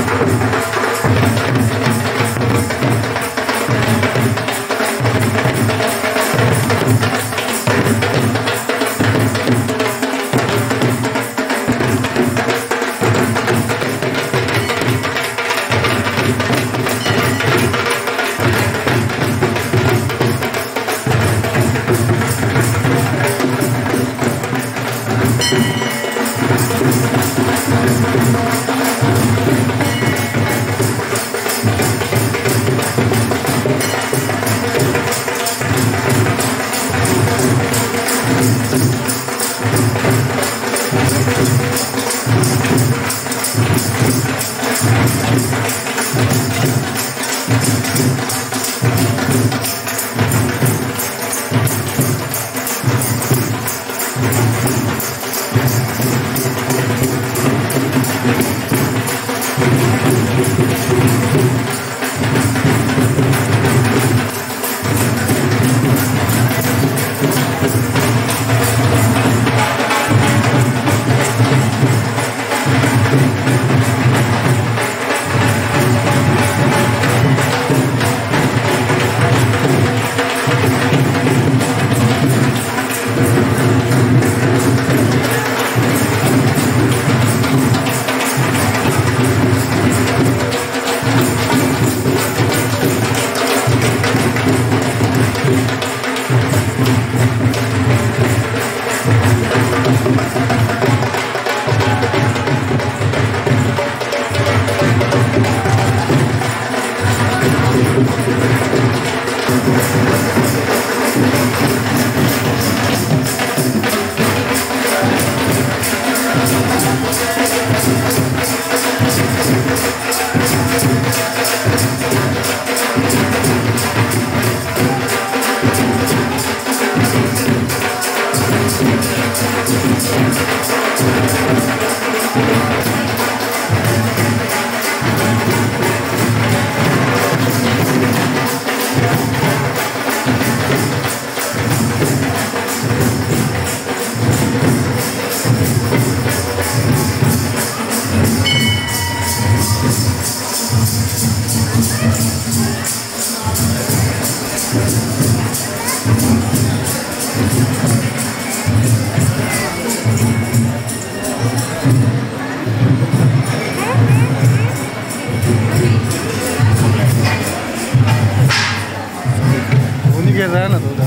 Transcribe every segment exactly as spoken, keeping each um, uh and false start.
गिर रहा है ना दूध।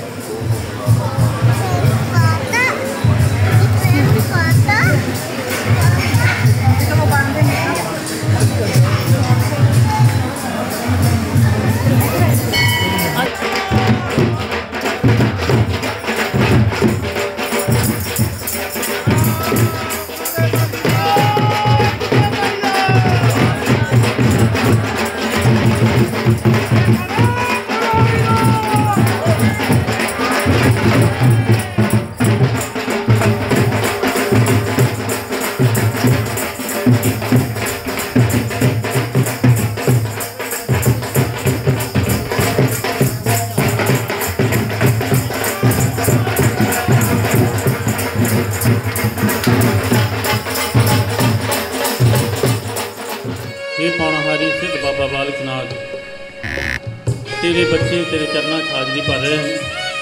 हे पौणाहारी सिद्ध बाबा बालकनाथ, तेरे बच्चे तेरे चरणा च हाजरी भर रहे हैं।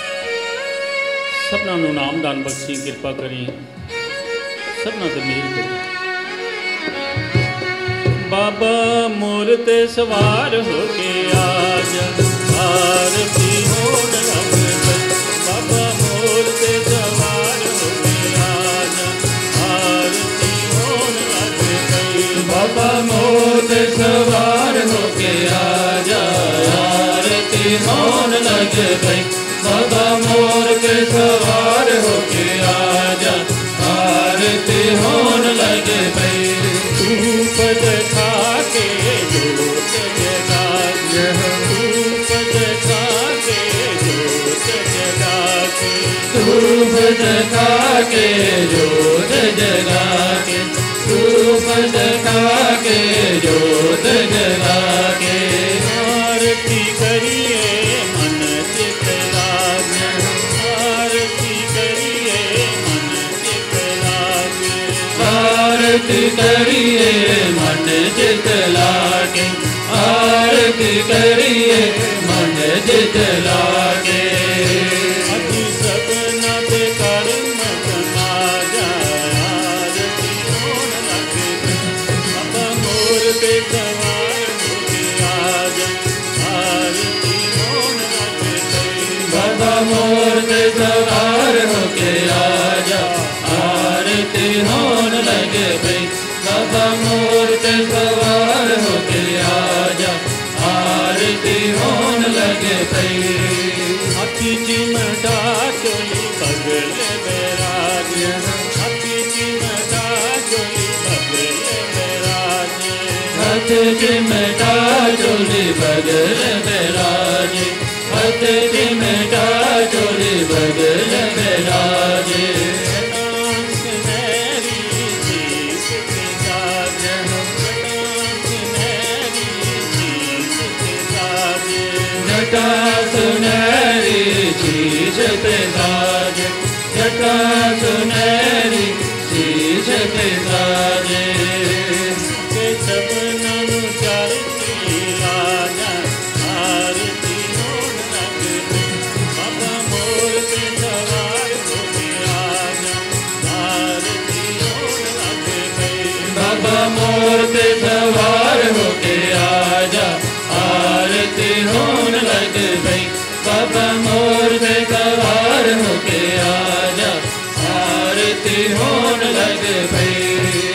सबना नूं नाम दान बख्शी, कृपा करी, सबना ते मेल करी। बाबा मोर ते सवार होके आजा, आरती होण लग पई। बाबा मोर ते सवार होके आजा, आरती होण लग पई। बाबा मोर ते सवार होके आजा, आरती होण लग पई। बाबा मोर ते सवार होके आजा, आरती होण लग पई। धूप दिखा के जोत जगा के, धूप दिखा के जोत जगा के, धूप दिखा के जोत जगा के, धूप दिखा के जोत जगा के। आरती करिए मन चित लागे, आरती करिए मन चित लागे, आरती करिए मन चित सवार होके आजा, आरती होने लगे भाई। बाबा मोर पे सवार होके आजा, आरती होने लगे भाई। अखी चिमटा चोली बगल में राजे, अखी चिमटा चोली बगल में राजे, हाथ चिमटा चोली बगल में राजे, हाथ चिमटा चोली बगल में राजे। जटा सुनहरी शीश पे साजे, जटा सुनहरी शीश पे साजे। के सबनम चरती राजा, आरती होन लगे बाबा मोर पे सवार होके आजा, आरती होन लगे बाबा मोर पे सवार होके आजा, आरती होने लगे भाई। बाबा मोर पे सवार होके आजा, आरती होने लगे भाई।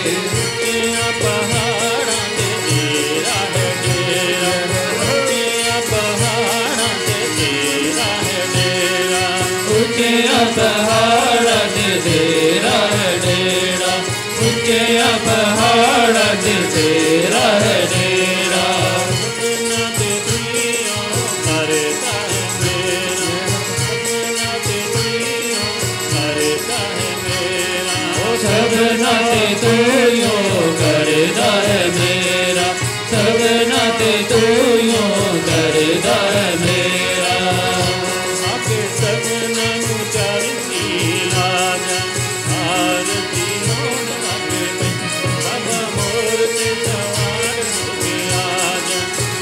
ऊंचिया पहाड़ां ते तेरा है डेरा, ऊंचिया पहाड़ां ते तेरा है डेरा, ऊंचिया पहाड़ा से तेरा है डेरा, ऊंचिया पहाड़ा से तेरा है डेरा। सपना ते दुनिया करता है मेरा, सपना ते दुनिया करता है मेरा, सबना ते तू यो करदा है मेरा, सबना ते तू यो करदा है मेरा। आके सबना चरती राजा, आरती होन लगे बाबा मोर पे सवार होके आजा,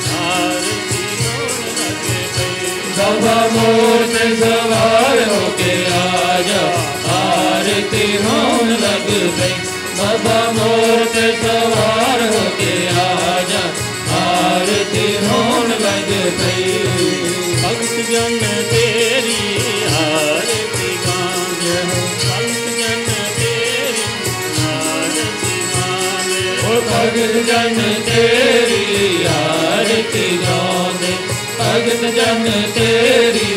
आरती होन लगे बाबा मोर पे सवार होके आजा, आरती होने लग गई। बाबा मोर पे सवार होके आजा, आरती होने लग गई। भक्त जन तेरी आरती गाने, भक्त जन तेरी आरती गाने, ओ भगत जन तेरी आरती गाने, भगत जन तेरी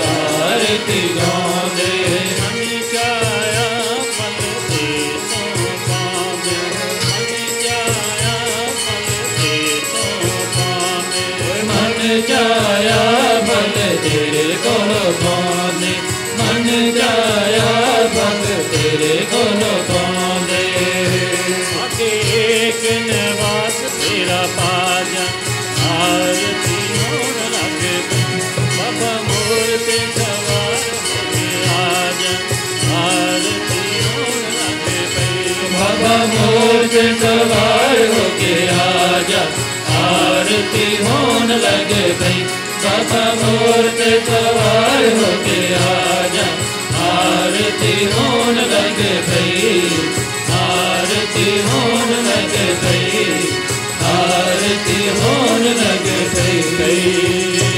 आरती गाने। मनी जाया पल ते तो पावे, मनी जाया पल ते तो पावे, मन जाया बल तेरे कोल पाने, मन जाया बल तेरे कोल पाने। आके एक निवास तेरा पाजा, आरती होन लगे बाबा मोर पे सवार होके आजा, आरती होन लगे बाबा मोर पे सवार होके आजा, आरती होने लगे भाई। बाबा मोर पे सवार होके आजा, आरती होने लगे भाई, आरती होने लगे भाई, आरती होने लगे भाई।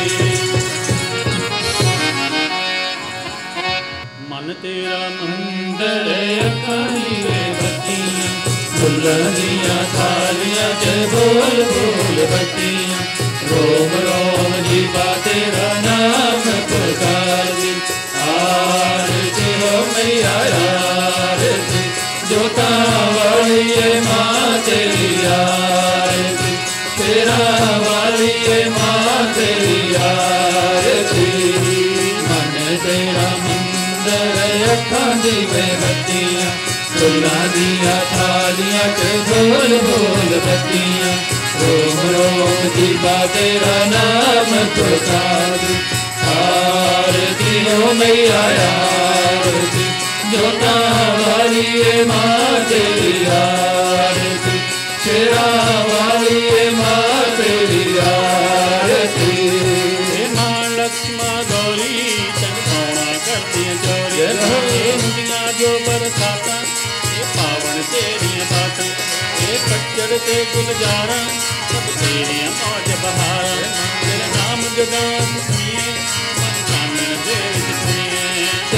मन तेरा अंदर अखानी वे बत्तियां, फुल्लां दियां थालियां च बोल बोल बत्तियां। रोम रोम जीवा तेरा नाम पुकारदी, आरती हो मैया आरती, जोता वाली है माँ तेरी आरती, तेरा वाली है माँ तेरी आरती। मन तेरा मंदिर अखां दी वे बत्तियां, फुल्लां दियां थालियां च बोल बोल बत्तियां। रोम रोम दीपा तेरा नाम पुकारदी, आरती हो मैया आरती, जोता वाली है माँ तेरी आरती, शेरा वाली है माँ तेरी आरती। माँ लक्ष्मा गौरी तन कौना करती चोरी, हुंदियां जो बरसाता ये पावन तेरियां बातां, ये पच्चड़ ते गुलजारा सब तेरियां मौज बहारा। तेरा नाम जगान सुनिए मन चानन दे विच सुनिए,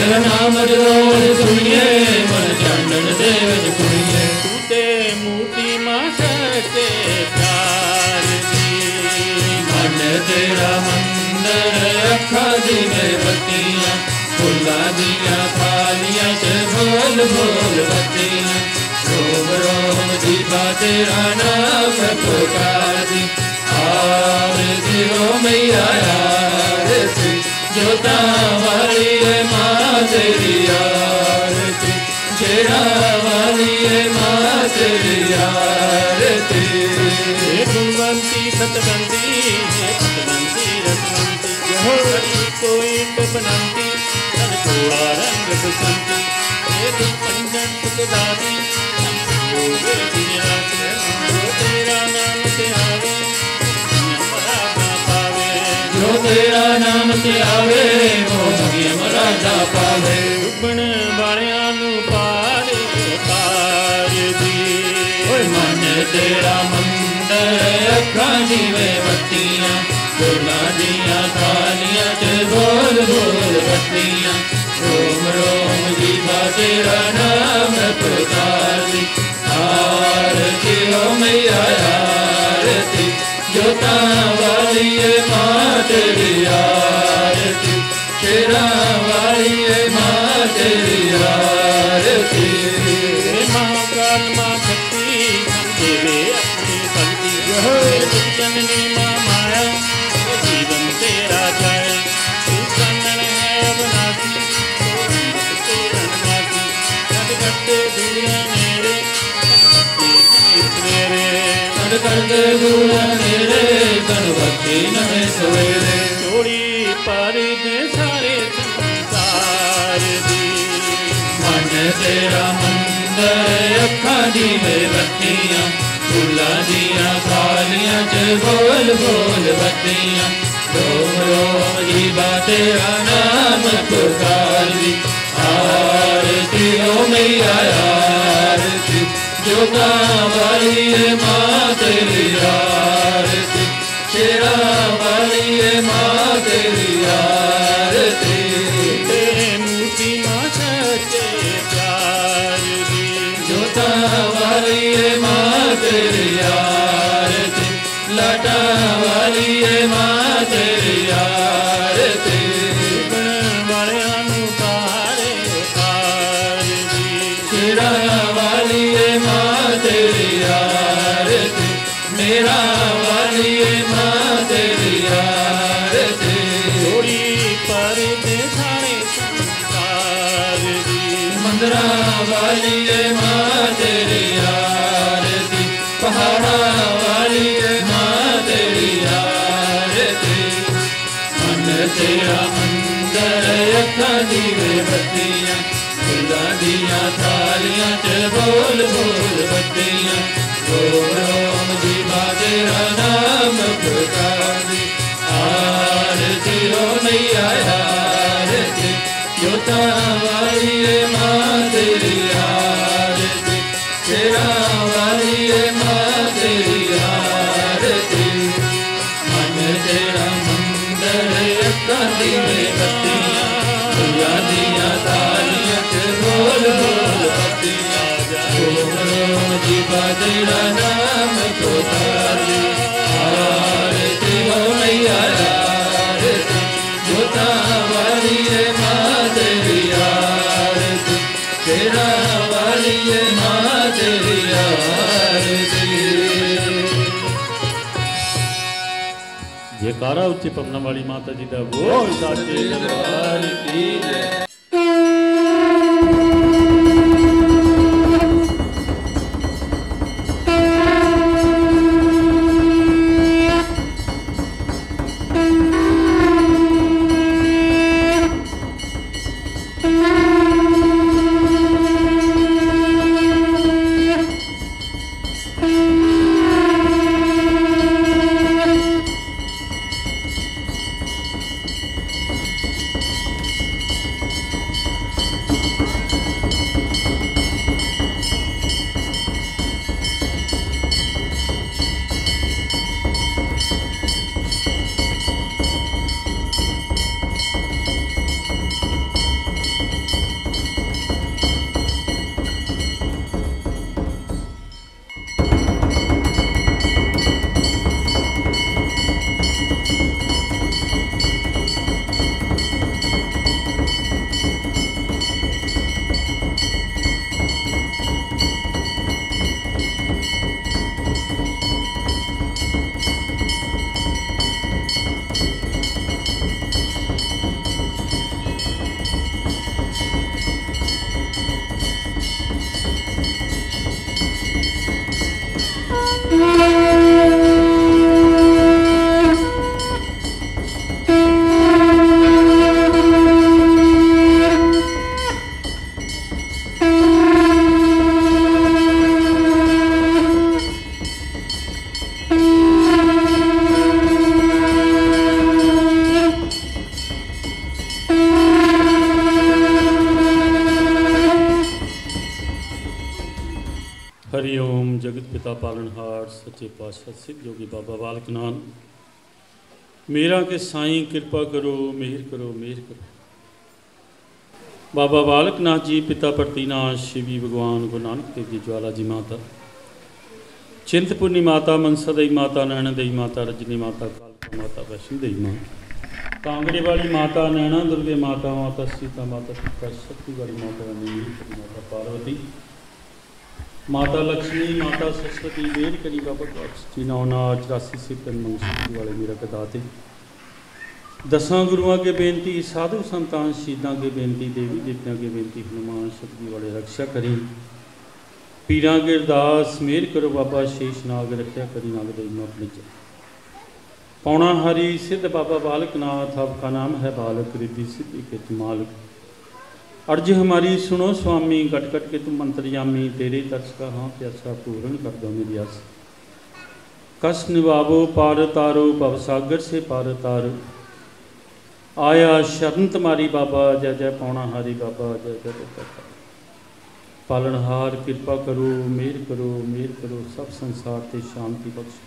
तेरा नाम जरूर सुनिए मन चांदन दे विच कुड़िए ते मूर्ति मां सच्चे प्यार दी मन तेरा मंदिर अखां दिवे बत्तियां फुल्लां दियां थालियां च बोल बोल बत्तियां रोम रोम दीपा तेरा नाम पुकारदी आरती हो मैया आरती जोता वाली है मां तेरी आरती शेरा वाली है मां तेरी आरती गुणवंती सतवंती है सतवंती रतवंती हरि को एक बनंती तन थोड़ा रंग बसंती ये तो पंजन सुखदाती होवे दिन रात जो तेरा नाम ते आवे मराठा पावे जो तेरा नाम ते आवे वो मगे मराठा पावे डुबण वालियां नू पार पार दी ओए मन तेरा मंदिर अखां दिवे बत्तियां फुल्लां दियां थालियां च बोल बोल बत्तियां रोम रोम दीपा तेरा नाम पुकारदी आरती हो मैया आरती जोता वाली है मां तेरी आरती शेरा वाली है मां तेरी आरती महाकाल मां शक्ति देवे अपनी शक्ति जननी मां माया जीवन तेरा जाए तू कन्नन है अविनाशी तेरा नासी कट कटे दूर मेरे कट करके दूर मेरे गणपति नवे सवेरे चोरी पर दे सारे संसार दी मन तेरा मंदिर अखां दिवे बत्तियां फुल्लां दियां थालियां च बोल बोल बत्तियां रोम रोम दीपा तेरा नाम पुकारदी आरती हो मैया आरती जोता वाली है मां तेरी आरती शेरा वाली है मां तेरी आरती मूर्ति मां सच्चे प्यार दी जोता वाली है मां तेरी आरती लाटा वाली है मां तेरी आरती वालियां नू पार पार दी शेरा वाली है मां तेरी आरती मेरा वाली है मां तेरी आरती चोरी पर दे सारे संसार दी मंदरा वाली है मां तेरी आरती पहाड़ा वाली है मां तेरी आरती मन तेरा मंदिर अखां दिवे बत्तियां फुल्लां दियां थालियां च बोल बोल बत्तियां रोम रोम दीपा तेरा नाम पुकारदी आरती हो मैया आरती जोता वाली है मां तेरी आरती शेरा वाली है मां तेरी आरती मन तेरा मंदिर अखां दिवे बत्तियां फुल्लां दियां थालियां च बोल बोल बत्तियां रोम रोम दीपा तेरा नाम पुकारदी आरती हो मैया आरती जोता वाली है मां तेरी आरती शेरा वाली है मां तेरी आरती जयकारा उच्चे पवना वाली माता जी का बोल साचे दरबार की जय। पिता पालनहार सच्चे पातशाह सिद्ध जोगी बाबा बालक नाथ, मेरा के साईं कृपा करो, मेहर करो, मेहर करो। बाबा बालक नाथ जी, पिता परतीनाथ, शिवी भगवान गुरु नानक देव जी, ज्वाला जी माता, चिंतपूर्णी माता, मनसा देवी माता, नैना देवी माता, रजनी माता, कालका माता, वैष्णो देवी माता, कांगड़े वाली माता, नैना दुर्गे माता, माता सीता माता, सीता शक्ति वाली माता, नीली माता पार्वती, माता लक्ष्मी, माता सरस्वती, वेद करी बाबा जी नौना चौरासी से शक्ति वाले मेरा कदाते, दसां गुरुआं के बेनती, साधु संतान शहीदां के बेनती, देवी देवतां के बेनती, हनुमान शक्ति वाले रक्षा करी, पीरां के अरदास मेहर करो बाबा शेष नाग रक्षा करी, नाग देवी अपने च पौना हरि सिद्ध बाबा बालक नाथ, आपका नाम है बालक, रिद्धि सिद्धि के तुम मालिक, अर्ज हमारी सुनो स्वामी, कट कट के तुम अंतर्यामी, तेरे तरस का हाँ प्यासा पूर्ण कर दो मेरी आस, कष्ट निभावो पार तारो, भव सागर से पार तारो, आया शरण तुम्हारी बाबा, जय जय पौना हरि बाबा, जय जय जय पालनहार कृपा करो, मेहर करो, मेहर करो, सब संसार ते शांति बख्श,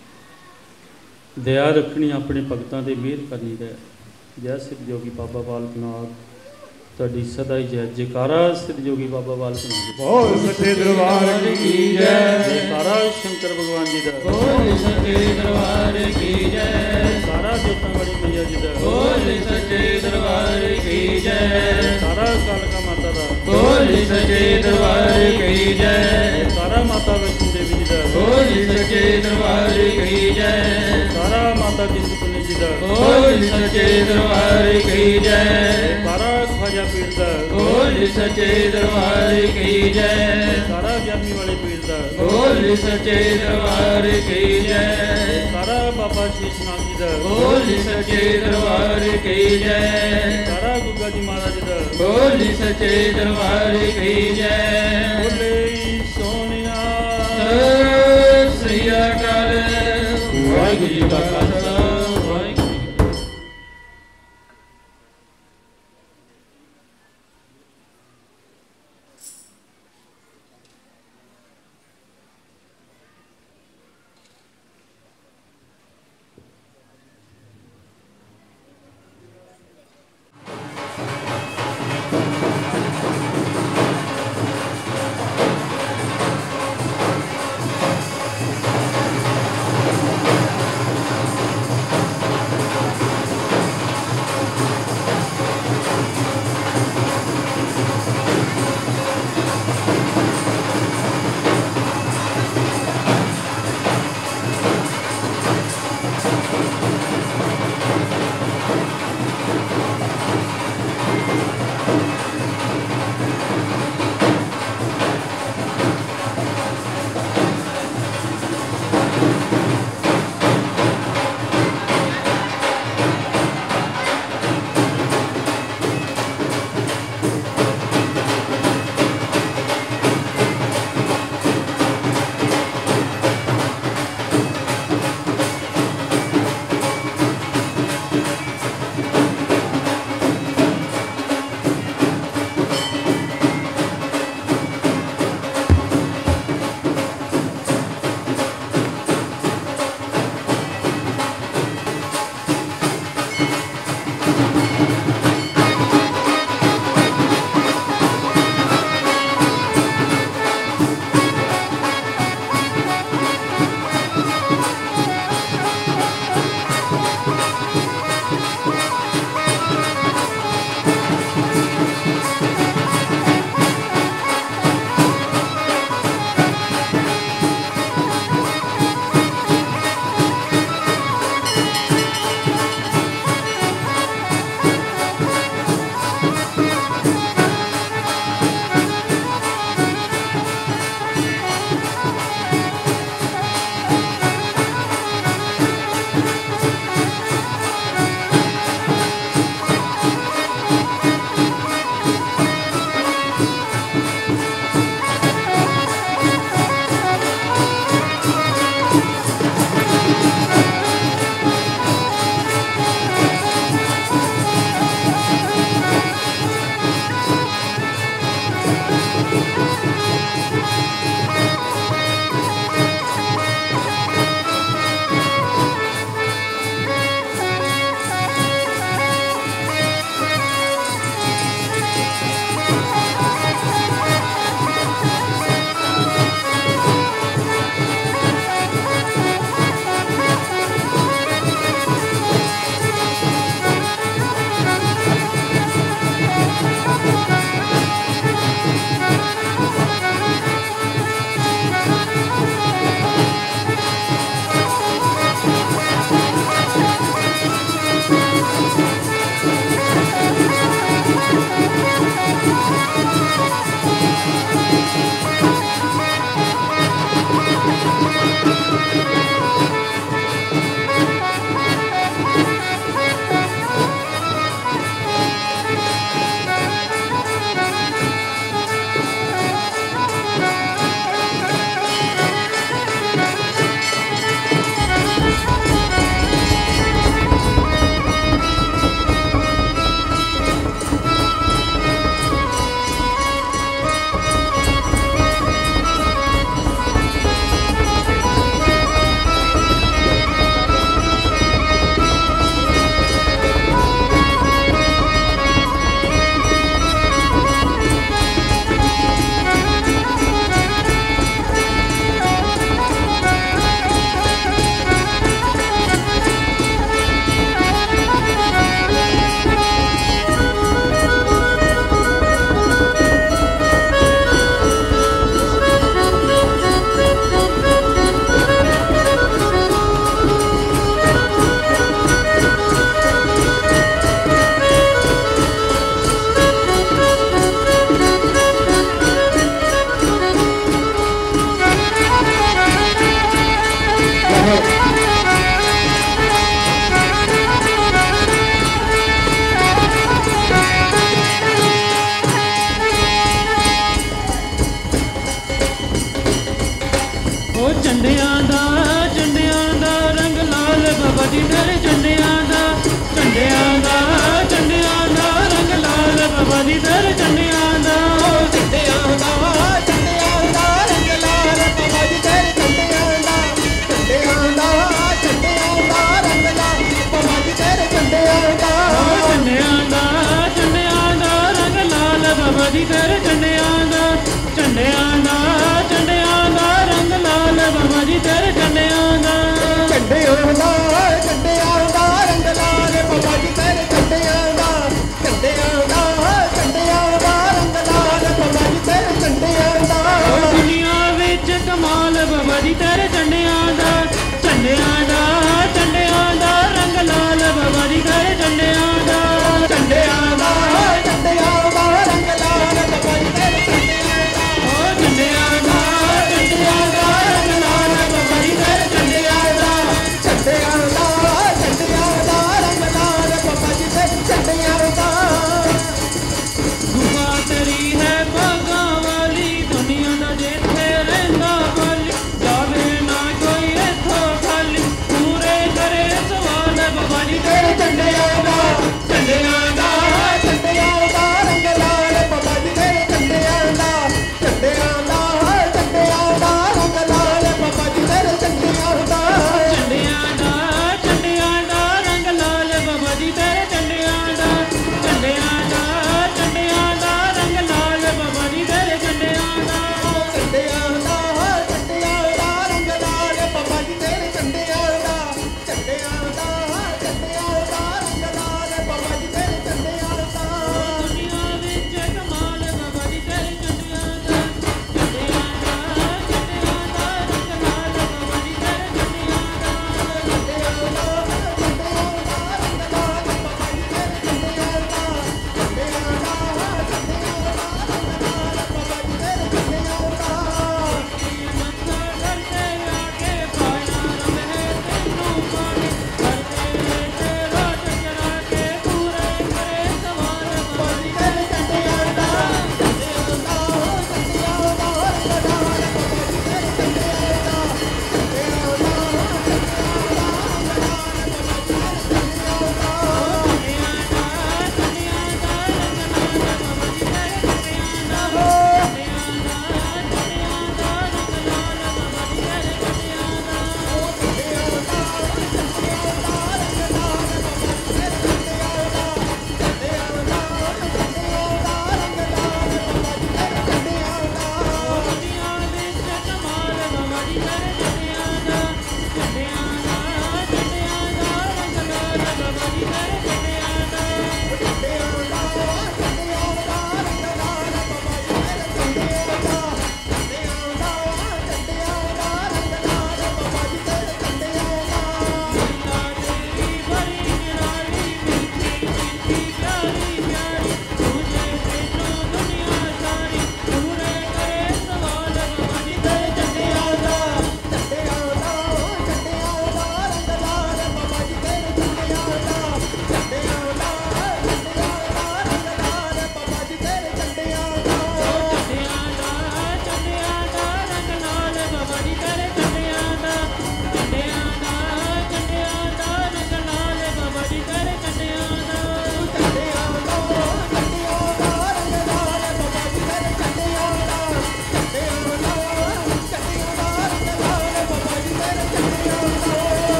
दया रखनी अपने भगतां दे, मेहर करनी है। जय सिद्ध जोगी बाबा बालक नाथ, तुहाडी सदा ही जय जयकारा, सिद्ध जोगी बाबा बालक नाथ, बोल सच्चे दरबार की जय, जयकारा शंकर भगवान जी दा, बोल सच्चे दरबार की जय, जयकारा जोतां वाली मैया जी दा, बोल सच्चे दरबार की जय, जयकारा कालका माता दा, बोल सच्चे दरबार की जय, जयकारा माता वैष्णो देवी जी दा, बोल सच्चे दरबार की जय, जयकारा माता चिंतपूर्णी जी दा, बोल सच्चे दरबार की जय, जयकारा ख्वाजा पीर दा, बोल सच्चे दरबार की जय, जयकारा ग्यारहवीं वाले पीर दा, बोल सच्चे दरबार की जय, जयकारा बाबा शेषनाग जी दा, बोल सच्चे दरबार की जय, जयकारा गुग्गा जी महाराज दा, बोल सच्चे दरबार की जय, बोले सोनिया सत श्री अकाल, वाहिगुरू जी का खालसा, वाहिगुरू जी की फतेह।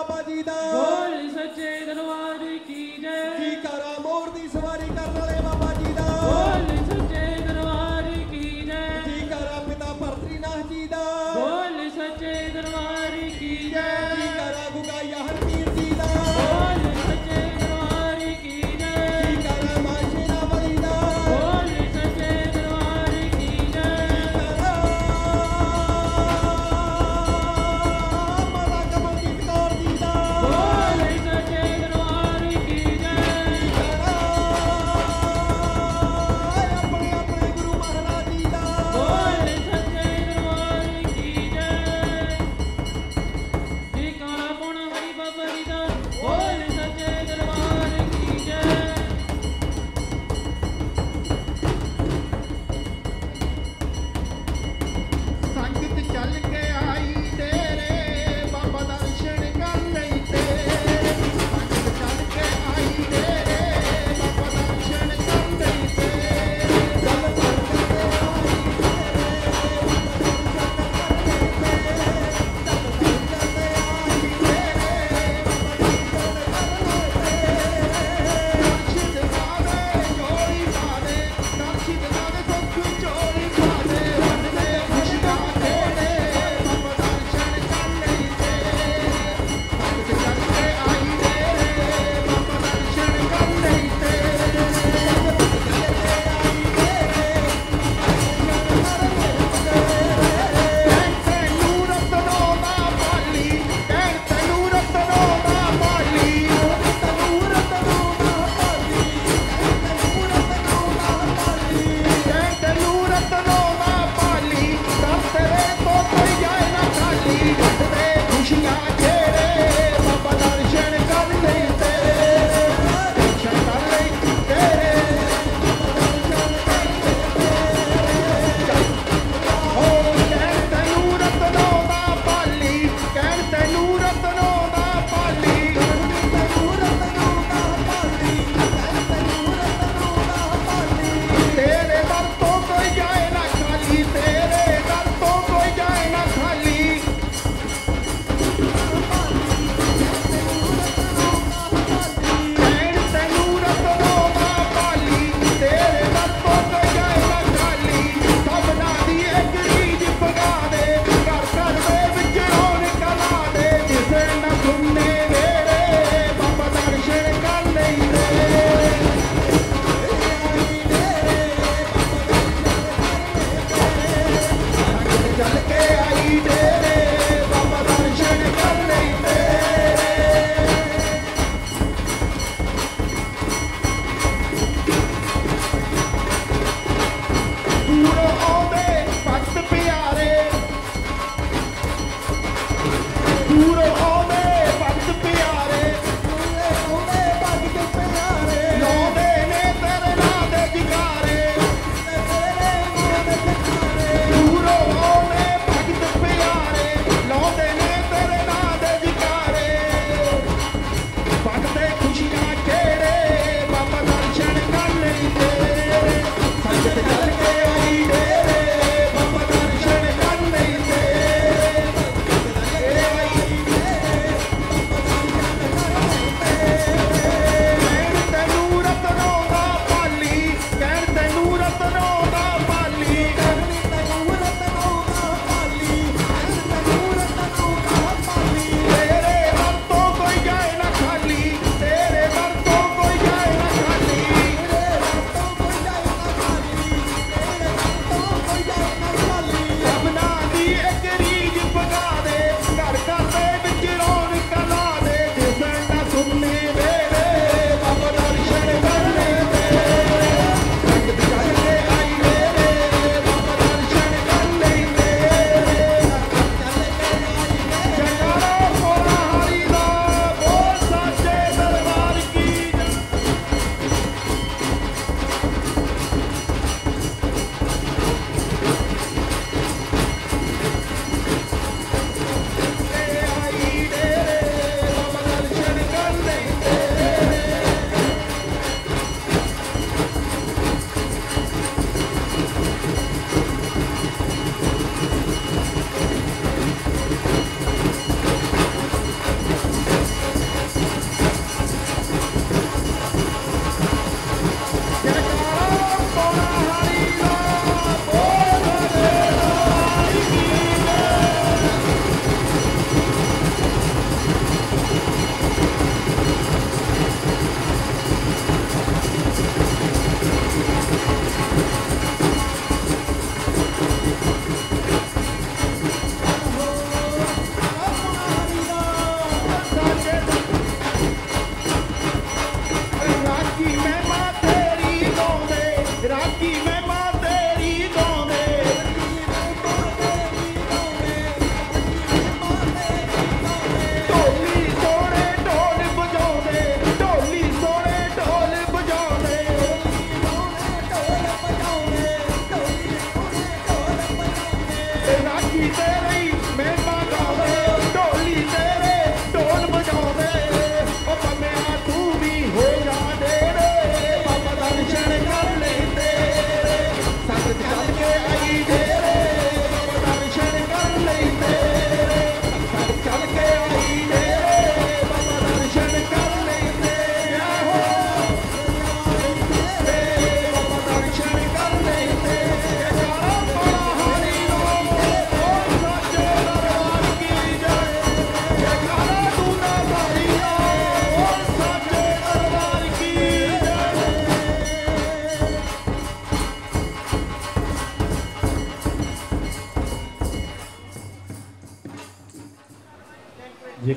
ਬਾਬਾ ਜੀ ਦਾ ਬੋਲ ਸੱਚੇ ਦਰਬਾਰ ਕੀ ਜੈ ਜੀ ਕਰਾ ਮੋਰ ਦੀ ਸਵਾਰੀ ਕਰਨ ਵਾਲੇ ਬਾਬਾ ਜੀ ਦਾ ਬੋਲ ਸੱਚੇ ਦਰਬਾਰ ਕੀ ਜੈ ਜੀ ਕਰਾ ਪਿਤਾ ਭਰਤਰੀਨਾਥ ਜੀ ਦਾ ਬੋਲ ਸੱਚੇ ਦਰਬਾਰ ਕੀ ਜੈ ਜੀ ਕਰਾ ਗੁਗਾਇਆ ਹਰਮੀਰ ਜੀ ਦਾ ਬੋਲ ਸੱਚੇ ਦਰਬਾਰ ਕੀ ਜੈ ਜੀ ਕਰਾ ਮਾਂ ਸ਼ੇਰਾਵਾਲੀ ਦਾ ਬੋਲ ਸੱਚੇ ਦਰਬਾਰ ਕੀ ਜੈ ਕਰਾ ਮਾਤਾ ਕਮਲਜੀਤ ਕੌਰ ਜੀ ਦਾ ਬੋਲ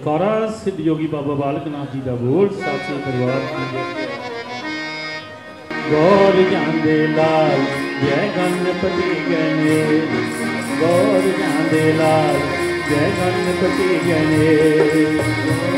कौरा सिद्ध योगी बाबा बालक नाथ जी का बोल साथी परिवार की गौर जांदे लाल जय गणपति गणेश गौर जांदे लाल जय गणपति गणेश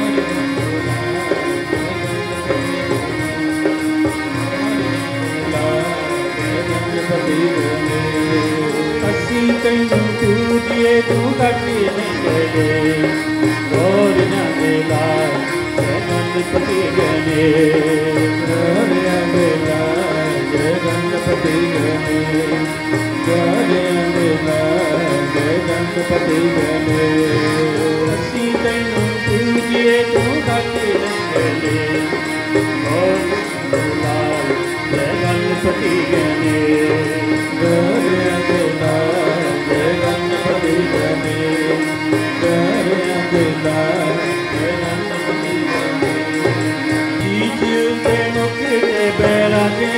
असी तैनू पूजिए तू घटी नहीं गए गौर जांदे लाल जय गणपति गणेश गौर जांदे लाल जय गणपति गणेश गौर जांदे लाल जय गणपति गणेश असी तैनू पूजिए तू घटी नहीं गए गौर जांदे लाल जय गणपति गणेश गौर जांदे लाल जय गणपति गणेश गौर जांदे लाल जय गणपति गणेश बीच के मुख के बैरागे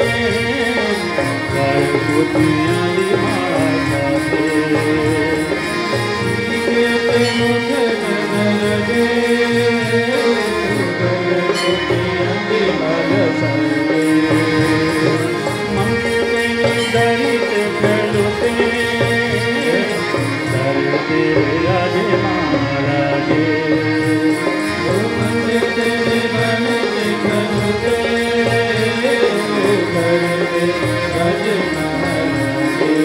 कर मोतियां दी माला खाते बीच के मुख के बैरागे कर मोतियां दी माला खाते दरित खलोते दरते राजे महाराजे मंदिर तेरे बनते खलोते दरते राजे महाराजे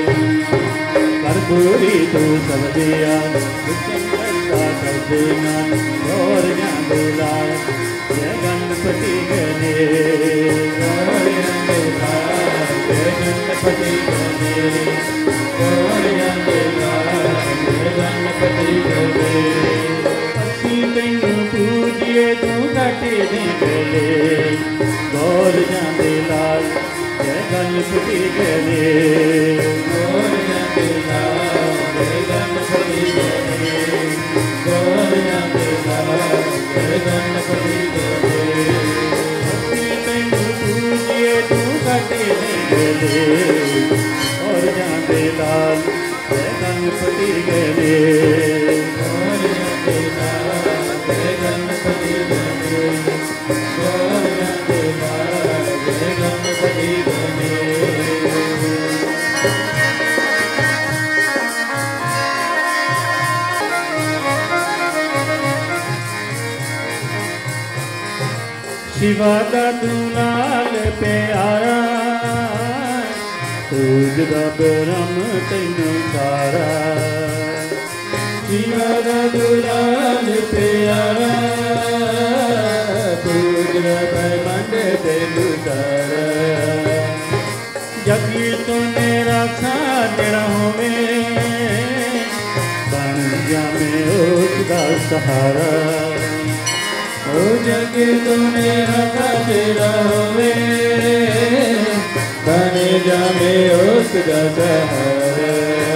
कर्पूरी तू सब दिया करता कर देना और जाने लाल जय गणपति गणेश गौर जाने लाल जय गणपति गणेश गौर जाने लाल जय गणपति गणेश असी तैनू पूजिए तू घटे नहीं गए गौर जाने लाल जय गणपति गणेश गौर जाने लाल जय गणपति गणेश गौर जाने लाल जय गणपति गणेश असी तैनू पूजिए तू घटे नहीं गए और जाते लाल जय गणपति गणेश और जाते लाल जय गणपति गणेश और जाते लाल जय गणपति गणेश शिवा का दुलाल प्यारा तुझ दा ब्रह्म तैनू सारा शिवा का दुलाल प्यारा तुझ दा ब्रह्म तैनू सारा जगी तो मेरा साजड़ा होवे बन जावे उसदा सहारा ओ जग तो मेरा साजड़ा होवे बने जावे उसदा सहारा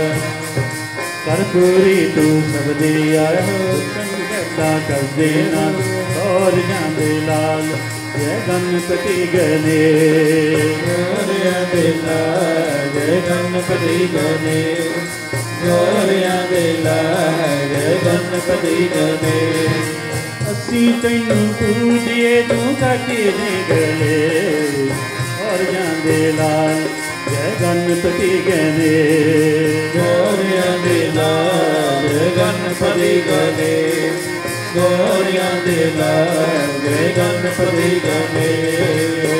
कर्पूरी तू सब दिया संगता कर देना और जाने लाल जय गणपति गणेश गौर जाने लाल जय गणपति गणेश गौर जाने लाल जय गणपति गणेश असी तैनू पूजिए तू घटे नहीं गए और जाने लाल जय गणपति गणेश गौर जाने लाल जय गणपति गणेश गौर जाने लाल जय गणपति गणेश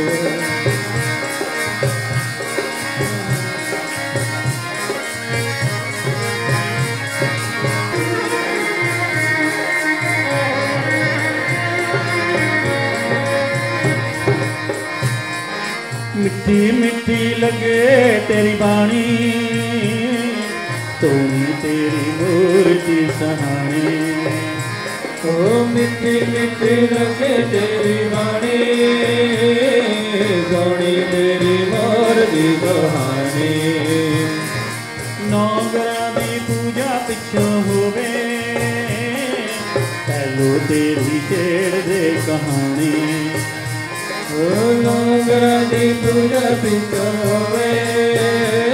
मिट्टी मिट्टी लगे तेरी बाणी सोनी तेरी मूर्ति सहानी ओ मिट्टी मिट्टी लगे तेरी बाणी सोनी तेरी मूर्ति सहानी नौगरा दी पूजा पिछों होवे पहलो तेरी छेड़ दे कहानी नौगरा दी पूजा पिछों होवे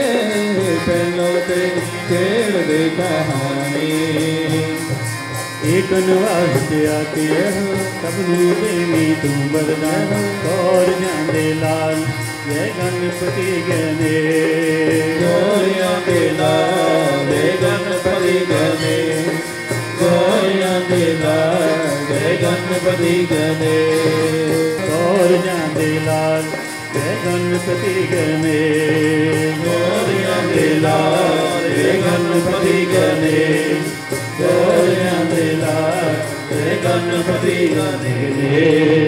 पहलो तेरी छेड़ दे कहानी ਵੇਖਣ ਵਾਸਤੇ ਆਤੇ ਸਭ ਨੂੰ ਦੇਵੀ ਤੂੰ ਵਰਦਾਨ ਕੌਰ ਜਾਂਦੇ ਲਾਲ ਜੈ ਗਣਪਤੀ ਗਨੇ ਗੋਰਿਆਂ ਦੇ ਲਾਲ ਜੈ ਗਣਪਤੀ ਗਨੇ ਗੋਰਿਆਂ ਦੇ ਲਾਲ ਜੈ ਗਣਪਤੀ ਗਨੇ ਕੌਰ ਜਾਂਦੇ ਲਾਲ ਜੈ ਗਣਪਤੀ ਗਨੇ ਗੋਰਿਆਂ ਦੇ ਲਾਲ ਜੈ ਗਣਪਤੀ ਗਨੇ ਗੋਰਿਆਂ ਦੇ ਲਾਲ ਜੈ ਗਣਪਤੀ ਗਨੇ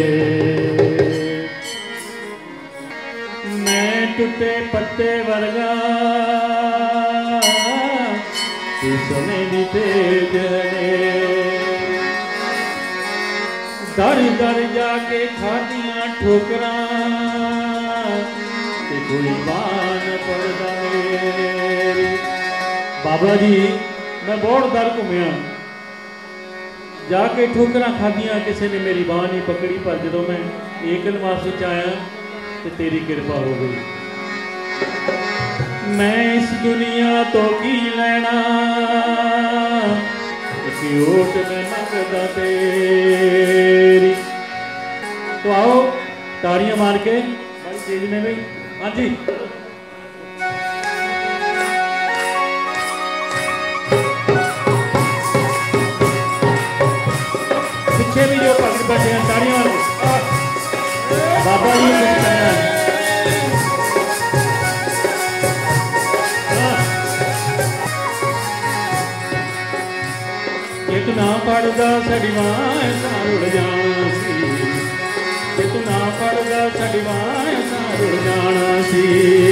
ਮੈਂ ਟੁੱਟੇ ਪੱਤੇ ਵਰਗਾ ਤੂੰ ਸਮੇਂ ਦੀ ਤੇਜ ਨੇ ਦਰ ਦਰ ਜਾ ਕੇ ਖਾਦੀਆਂ ਠੋਕਰਾਂ ਤੇ ਕੋਈ ਬਾਣ ਪੜਦਾ ਏ ਬਾਬਾ ਜੀ ਮੈਂ ਬਹੁਤ ਦਰ ਘੁੰਮਿਆ ਜਾ ਕੇ ਠੋਕਰਾਂ ਖਾਦੀਆਂ ਕਿਸੇ ਨੇ ਮੇਰੀ ਬਾਂਹ ਨਹੀਂ ਪਕੜੀ ਪਰ ਜਦੋਂ ਮੈਂ ਏਕ ਨਿਵਾਸ ਵਿੱਚ ਆਇਆ ਤੇ ਤੇਰੀ ਕਿਰਪਾ ਹੋ ਗਈ ਮੈਂ ਇਸ ਦੁਨੀਆ ਤੋਂ ਕੀ ਲੈਣਾ ਇੱਕ ਓਟ ਮੈਂ ਮੰਗਦਾ ਤੇਰੀ तो आओ ताड़ियां मार के बड़ी तेज में भी हाँ जी पीछे भी जो भक्त बैठे हैं ताड़ियां मार के बाबा जी कुछ करना है एक ना पढ़दा साडी मां सार उड़ जाना सी तू ना पढ़दा साडी मां सार उड़ जाना सी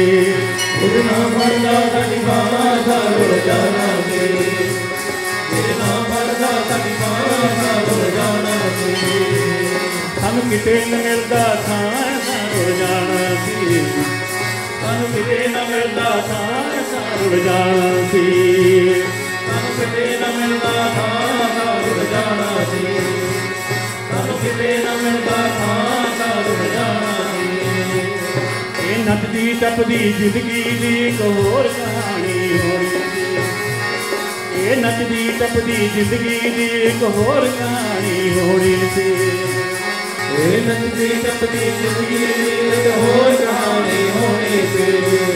तू ना पढ़दा साडी मां सार उड़ जाना सी तू ना पढ़दा साडी मां सार उड़ जाना सी सानू किते न मिलदा थां सार उड़ जाना सी सानू किते न मिलदा थां सार उड़ जाना सी सानू किते न मिलदा थां सार उड़ जाना सी सानू किते न मिलदा थां सार उड़ जाना सी ਇਹ ਨੱਚਦੀ ਟੱਪਦੀ ਜ਼ਿੰਦਗੀ ਦੀ ਇੱਕ ਹੋਰ ਕਹਾਣੀ ਹੋਣੀ ਸੀ ਇਹ ਨੱਚਦੀ ਟੱਪਦੀ ਜ਼ਿੰਦਗੀ ਦੀ ਇੱਕ ਹੋਰ ਕਹਾਣੀ ਹੋਣੀ ਸੀ ਇਹ ਨੱਚਦੀ ਟੱਪਦੀ ਜ਼ਿੰਦਗੀ ਦੀ ਇੱਕ ਹੋਰ ਕਹਾਣੀ ਹੋਣੀ ਸੀ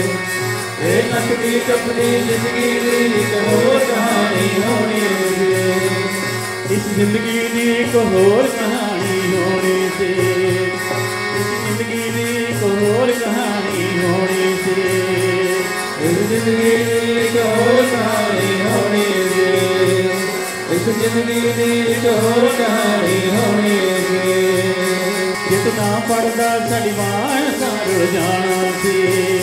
ਇਹ ਨੱਚਦੀ ਟੱਪਦੀ ਜ਼ਿੰਦਗੀ ਦੀ ਇੱਕ ਹੋਰ ਕਹਾਣੀ ਹੋਣੀ ਸੀ ਇਸ ਜ਼ਿੰਦਗੀ ਦੀ ਇੱਕ ਹੋਰ ਕਹਾਣੀ ਹੋਣੀ ਸੀ ਇਸ ਜ਼ਿੰਦਗੀ ਦੀ ਇੱਕ ਹੋਰ ਕਹਾਣੀ ਹੋਣੀ ਸੀ ਇਸ ਜ਼ਿੰਦਗੀ ਦੀ ਇੱਕ ਹੋਰ ਕਹਾਣੀ ਹੋਣੀ ਸੀ ਇਸ ਜ਼ਿੰਦਗੀ ਦੀ ਇੱਕ ਹੋਰ ਕਹਾਣੀ ਹੋਣੀ ਸੀ ਜੇ ਤੂੰ ਨਾ ਪੜਦਾ ਸਾਡੀ ਮਾਂ ਸਾਰ ਉੜ ਜਾਣਾ ਸੀ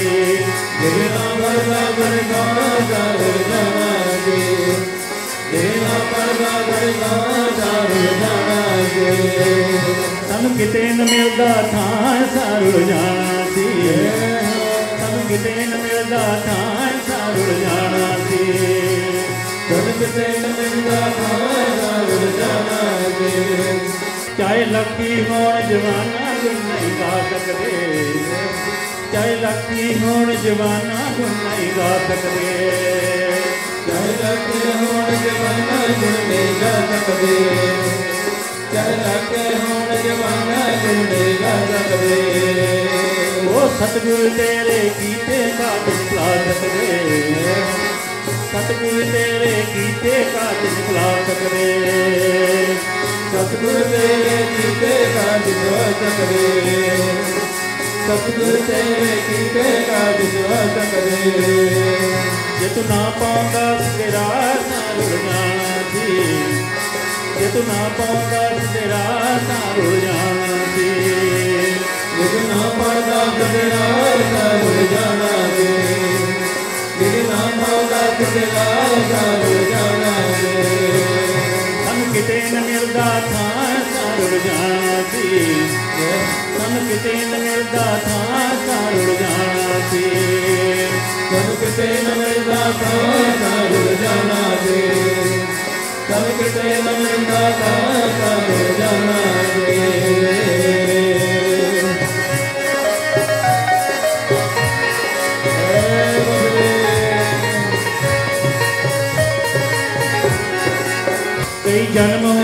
ਜੇ ਨਾ ਪੜਦਾ ਸਾਡੀ ਮਾਂ ਸਾਰ ਉੜ ਜਾਣਾ ਸੀ ਜੇ ਨਾ ਪੜਦਾ ਸਾਡੀ ਮਾਂ ਸਾਰ ਉੜ ਜਾਣਾ ਸੀ ਸਾਨੂੰ ਕਿਤੇ ਨ ਮਿਲਦਾ ਥਾਂ ਸਾਰ ਉੜ ਜਾਣਾ ਸੀ ਸਾਨੂੰ ਕਿਤੇ ਨ ਮਿਲਦਾ ਥਾਂ ਸਾਰ ਉੜ ਜਾਣਾ ਸੀ ਸਾਨੂੰ ਕਿਤੇ ਨ ਮਿਲਦਾ ਥਾਂ ਸਾਰ ਉੜ ਜਾਣਾ ਸੀ ਚਾਹੇ ਲੱਖੀ ਹੋਣ ਜਵਾਨਾ ਗੁਣ ਨਹੀਂ ਗਾ ਸਕਦੇ ਚਾਹੇ ਲੱਖੀ ਹੋਣ ਜਵਾਨਾ ਗੁਣ ਨਹੀਂ ਗਾ ਸਕਦੇ ਚਾਹੇ ਲੱਖੀ ਹੋਣ ਜਵਾਨਾ ਗੁਣ ਨਹੀਂ ਗਾ ਸਕਦੇ ਚਾਹੇ ਲੱਖੀ ਹੋਣ ਜਵਾਨਾ ਗੁਣ ਨਹੀਂ ਗਾ ਸਕਦੇ ਉਹ ਸਤਿਗੁਰ ਤੇਰੇ ਕੀਤੇ ਕਾਟ ਨਿਕਲਾ ਸਕਦੇ ਸਤਿਗੁਰ ਤੇਰੇ ਕੀਤੇ ਕਾਟ ਨਿਕਲਾ ਸਕਦੇ ਸਤਿਗੁਰ ਤੇਰੇ ਕੀਤੇ ਕਾਜ ਨਿਕਲਾ ਸਕਦੇ ਸਤਿਗੁਰ ਤੇਰੇ ਕੀਤੇ ਕਾਜ ਨਿਕਲਾ ਸਕਦੇ ਜੇ ਤੂੰ ਨਾ ਪਾਉਂਦਾ ਤੇਰਾ ਸਾਰ ਉੜ ਜਾਣਾ ਸੀ ਜੇ ਤੂੰ ਨਾ ਪਾਉਂਦਾ ਤੇਰਾ ਸਾਰ ਉੜ ਜਾਣਾ ਸੀ ਜੇ ਤੂੰ ਨਾ ਪੜਦਾ ਤੇਰਾ ਸਾਰ ਉੜ ਜਾਣਾ ਸੀ ਜੇ ਨਾ ਪਾਉਂਦਾ ਤੇਰਾ ਸਾਰ ਉੜ ਜਾਣਾ ਸੀ ਸਾਨੂੰ ਕਿਤੇ ਨ ਮਿਲਦਾ ਥਾਂ ਸਾਰ ਉੜ ਜਾਣਾ ਸੀ ਸਾਨੂੰ ਕਿਤੇ ਨ ਮਿਲਦਾ ਥਾਂ ਸਾਰ ਉੜ ਜਾਣਾ ਸੀ ਸਾਨੂੰ ਕਿਤੇ ਨ ਮਿਲਦਾ ਥਾਂ ਸਾਰ ਉੜ ਜਾਣਾ ਸੀ ਸਾਨੂੰ ਕਿਤੇ ਨ ਮਿਲਦਾ ਥਾਂ ਸਾਰ ਉੜ ਜਾਣਾ ਸੀ ਕਈ ਜਨਮ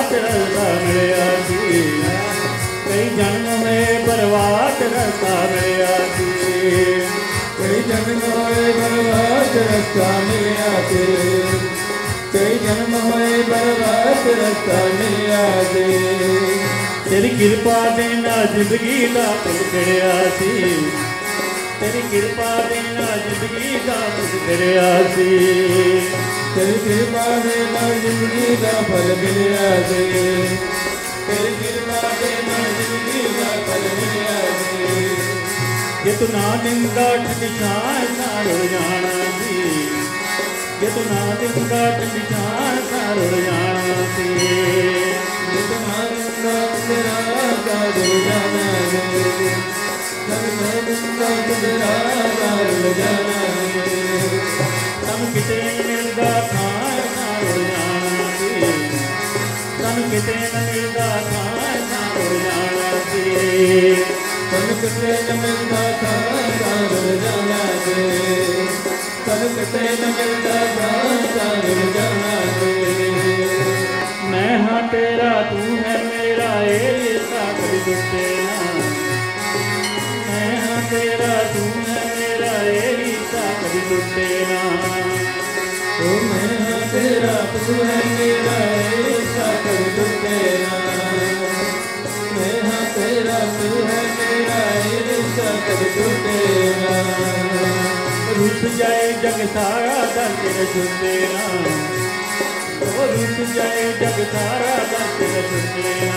परवात रस्ता मिलिया सी कई जन्म में परवात रस्ता मिलिया सी कई जन्म होए बर्बाद रस्ता मिलिया से कई जन्म होए बर्बाद रस्ता मिलिया से तेरी कृपा दे नाल जिंदगी दा पुल खड़िया सी तेरी कृपा दे नाल जिंदगी दा पुल खड़िया सी तेरी कृपा दे नाल जिंदगी दा फल मिलिया से तेरी कृपा दे नाल जिंदगी दा फल मिलिया से जे तू ना दिंदा ठंडी छां सार उड़ जाना सी जे तू ना दिंदा ठंडी छां सार उड़ जाना सी जे तू ना दिंदा तेरा सार उड़ जाना सी जब मैं दिंदा तेरा सार उड़ जाना सी तन किते मिलदा खां सार उड़ जाना सी तन किते मिलदा खां सार उड़ जाना सी तन किते न मिलता था सार उड़ जाना से तन किते न मिलता था सार उड़ जाना से मैं हाँ तेरा तू है मेरा ये रिश्ता कभी टूटे ना मैं हाँ तेरा तू है मेरा ये रिश्ता कभी टूटे ना ओ मैं हाँ तेरा तू है मेरा ये रिश्ता कभी टूटे ना मैं हाँ तेरा तू है मेरा ये रिश्ता कभी टूटे ना रुठ जाए जग सारा दर तेरे छूटे ना ओ रुठ जाए जग सारा दर तेरे छूटे ना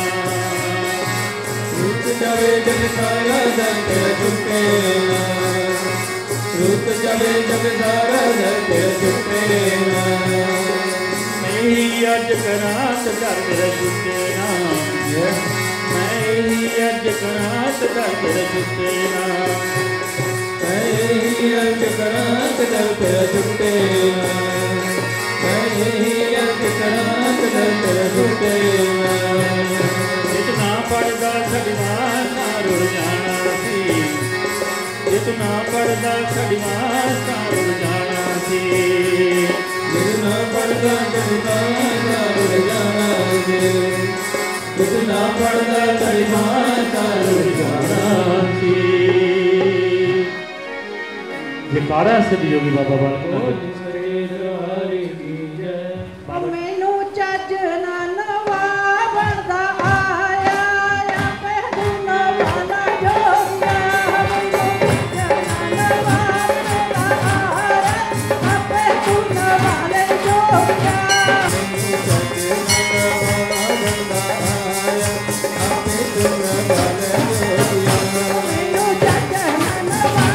रुक जावे जग सारा दर तेरे छूटे ना रुक जावे जग सारा दर तेरे छूटे ना मैं ही अज करात दर तेरे छूटे ना मैं ही अज करात दर तेरे छूटे ना मैं ही अर्ज करात दर तेरे छूटे ना मैं ही अर्ज करात दर तेरे छूटे ना जितना पढ़दा छड़िवां सार उड़ जाना सी जितना पढ़दा छड़िवां सार उड़ जाना सी जितना पढ़दा छड़िवां सार उड़ जाना सी जितना पढ़दा छड़िवां सार उड़ जाना सी जयकारा सिद्ध योगी बाबा बालक मैनू चज ना नवा बनदा आया आपे दुन वाला जोगिया नवा बनदा आया आपे दुन वाले जोगिया मैनू चज ना नवा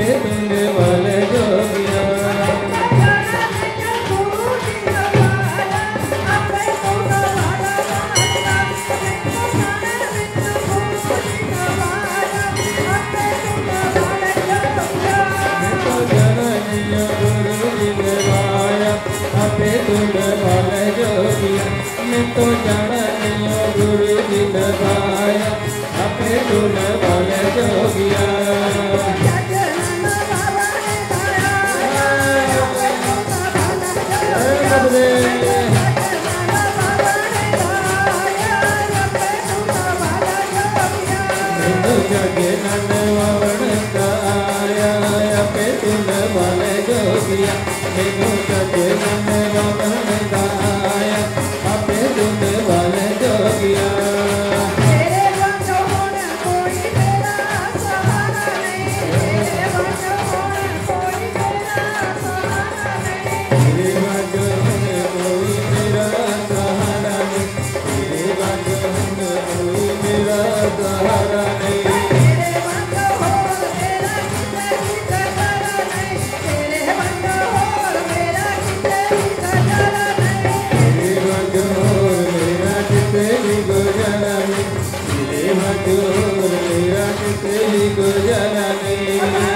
आपे तुंड वाले जोगिया आपे तुंड वाले जोगिया मैं तो जाना नहीं हूँ गुरु जी दबाया आपे तुंड वाले जोगिया जगे नंद वावण का आया आपे तुंड वाले जोगिया मेनू जगे नंद वावण का आया आपे तुंड वाले जोगिया तेरे बंदो होना कोई तेरा सहारा नहीं तेरे बंदो होना कोई तेरा सहारा नहीं तेरे बंदो होना कोई मेरा सहारा नहीं तेरे बंदो होना कोई मेरा सहारा नहीं मेरा कितने गुजारा नहीं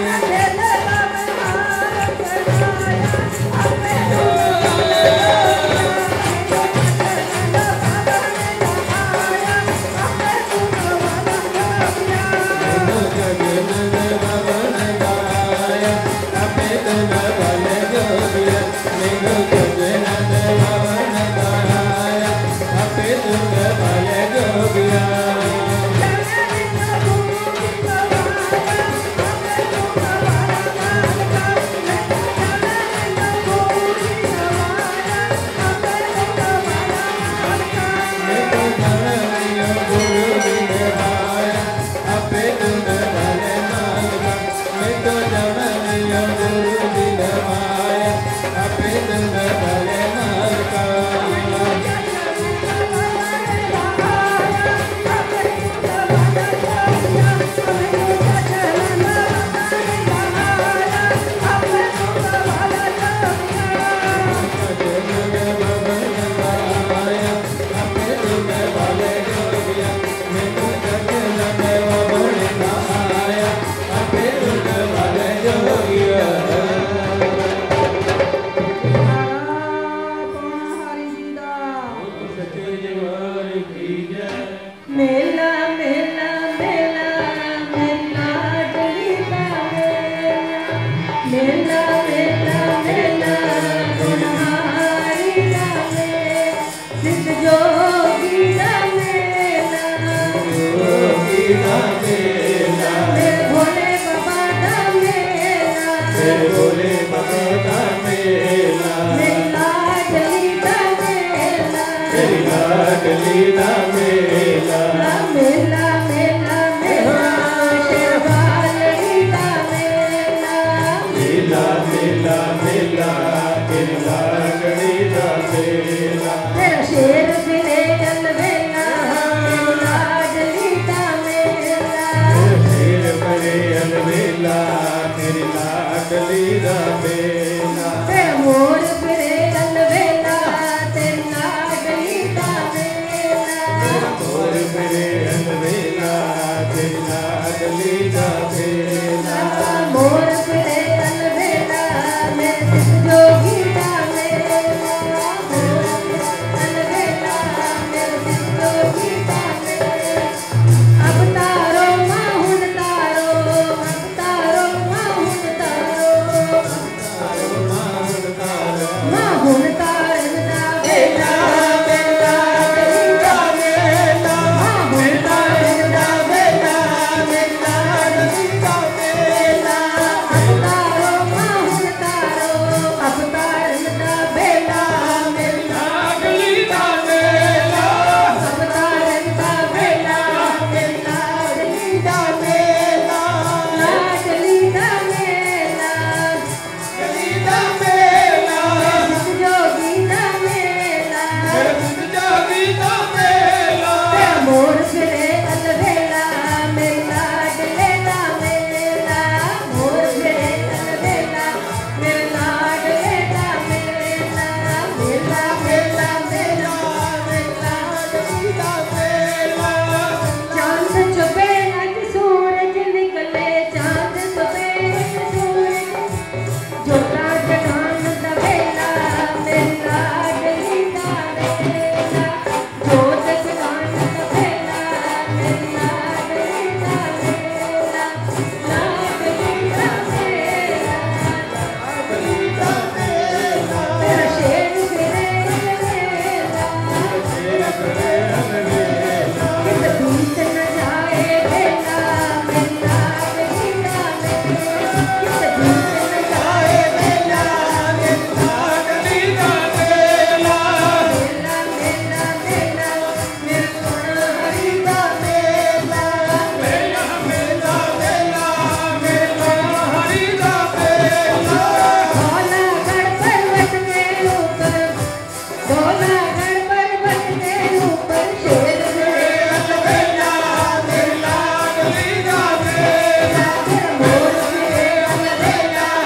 Yeah.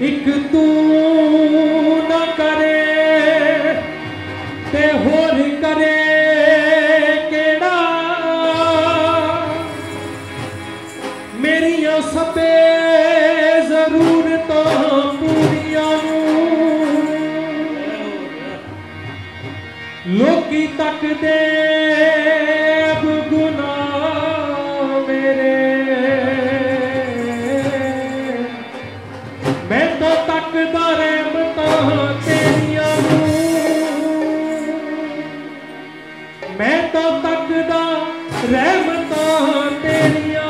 एक तू न करे ते होर करे केड़ा मेरिया सबे जरूरतां पूरियां लोकी तक दे गुनाह मेरे मैं तो तकदा रहमतां तेरियां मैं तो तकदा रहमतां तेरियां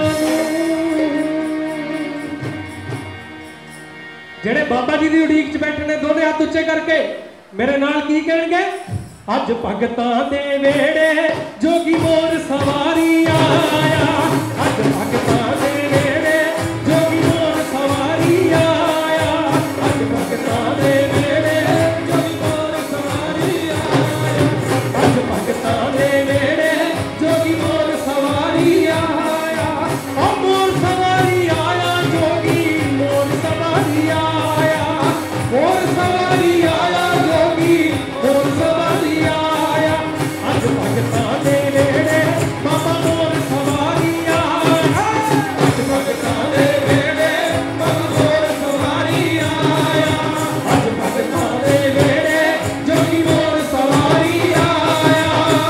जेड़े बाबा जी दी उड़ीक च बैठे ने दोने हाथ उच्चे करके मेरे नाल की कहणगे अज भगतां दे वेड़े जोगी मोर सवारी आया अज भगतां दे वेड़े जोगी मोर सवारी आया अज भगतां दे वेड़े जोगी मोर सवारी आया अज भगतां दे वेड़े जोगी मोर सवारी आया ओ मोर सवारी आया जोगी मोर सवारी आया मोर सवारी आया जोगी मोर सवारी आया अज भगतां दे वेड़े बाबा मोर सवारी आया अज भगतां दे वेड़े बाबा मोर सवारी आया अज भगतां दे वेड़े जोगी मोर सवारी आया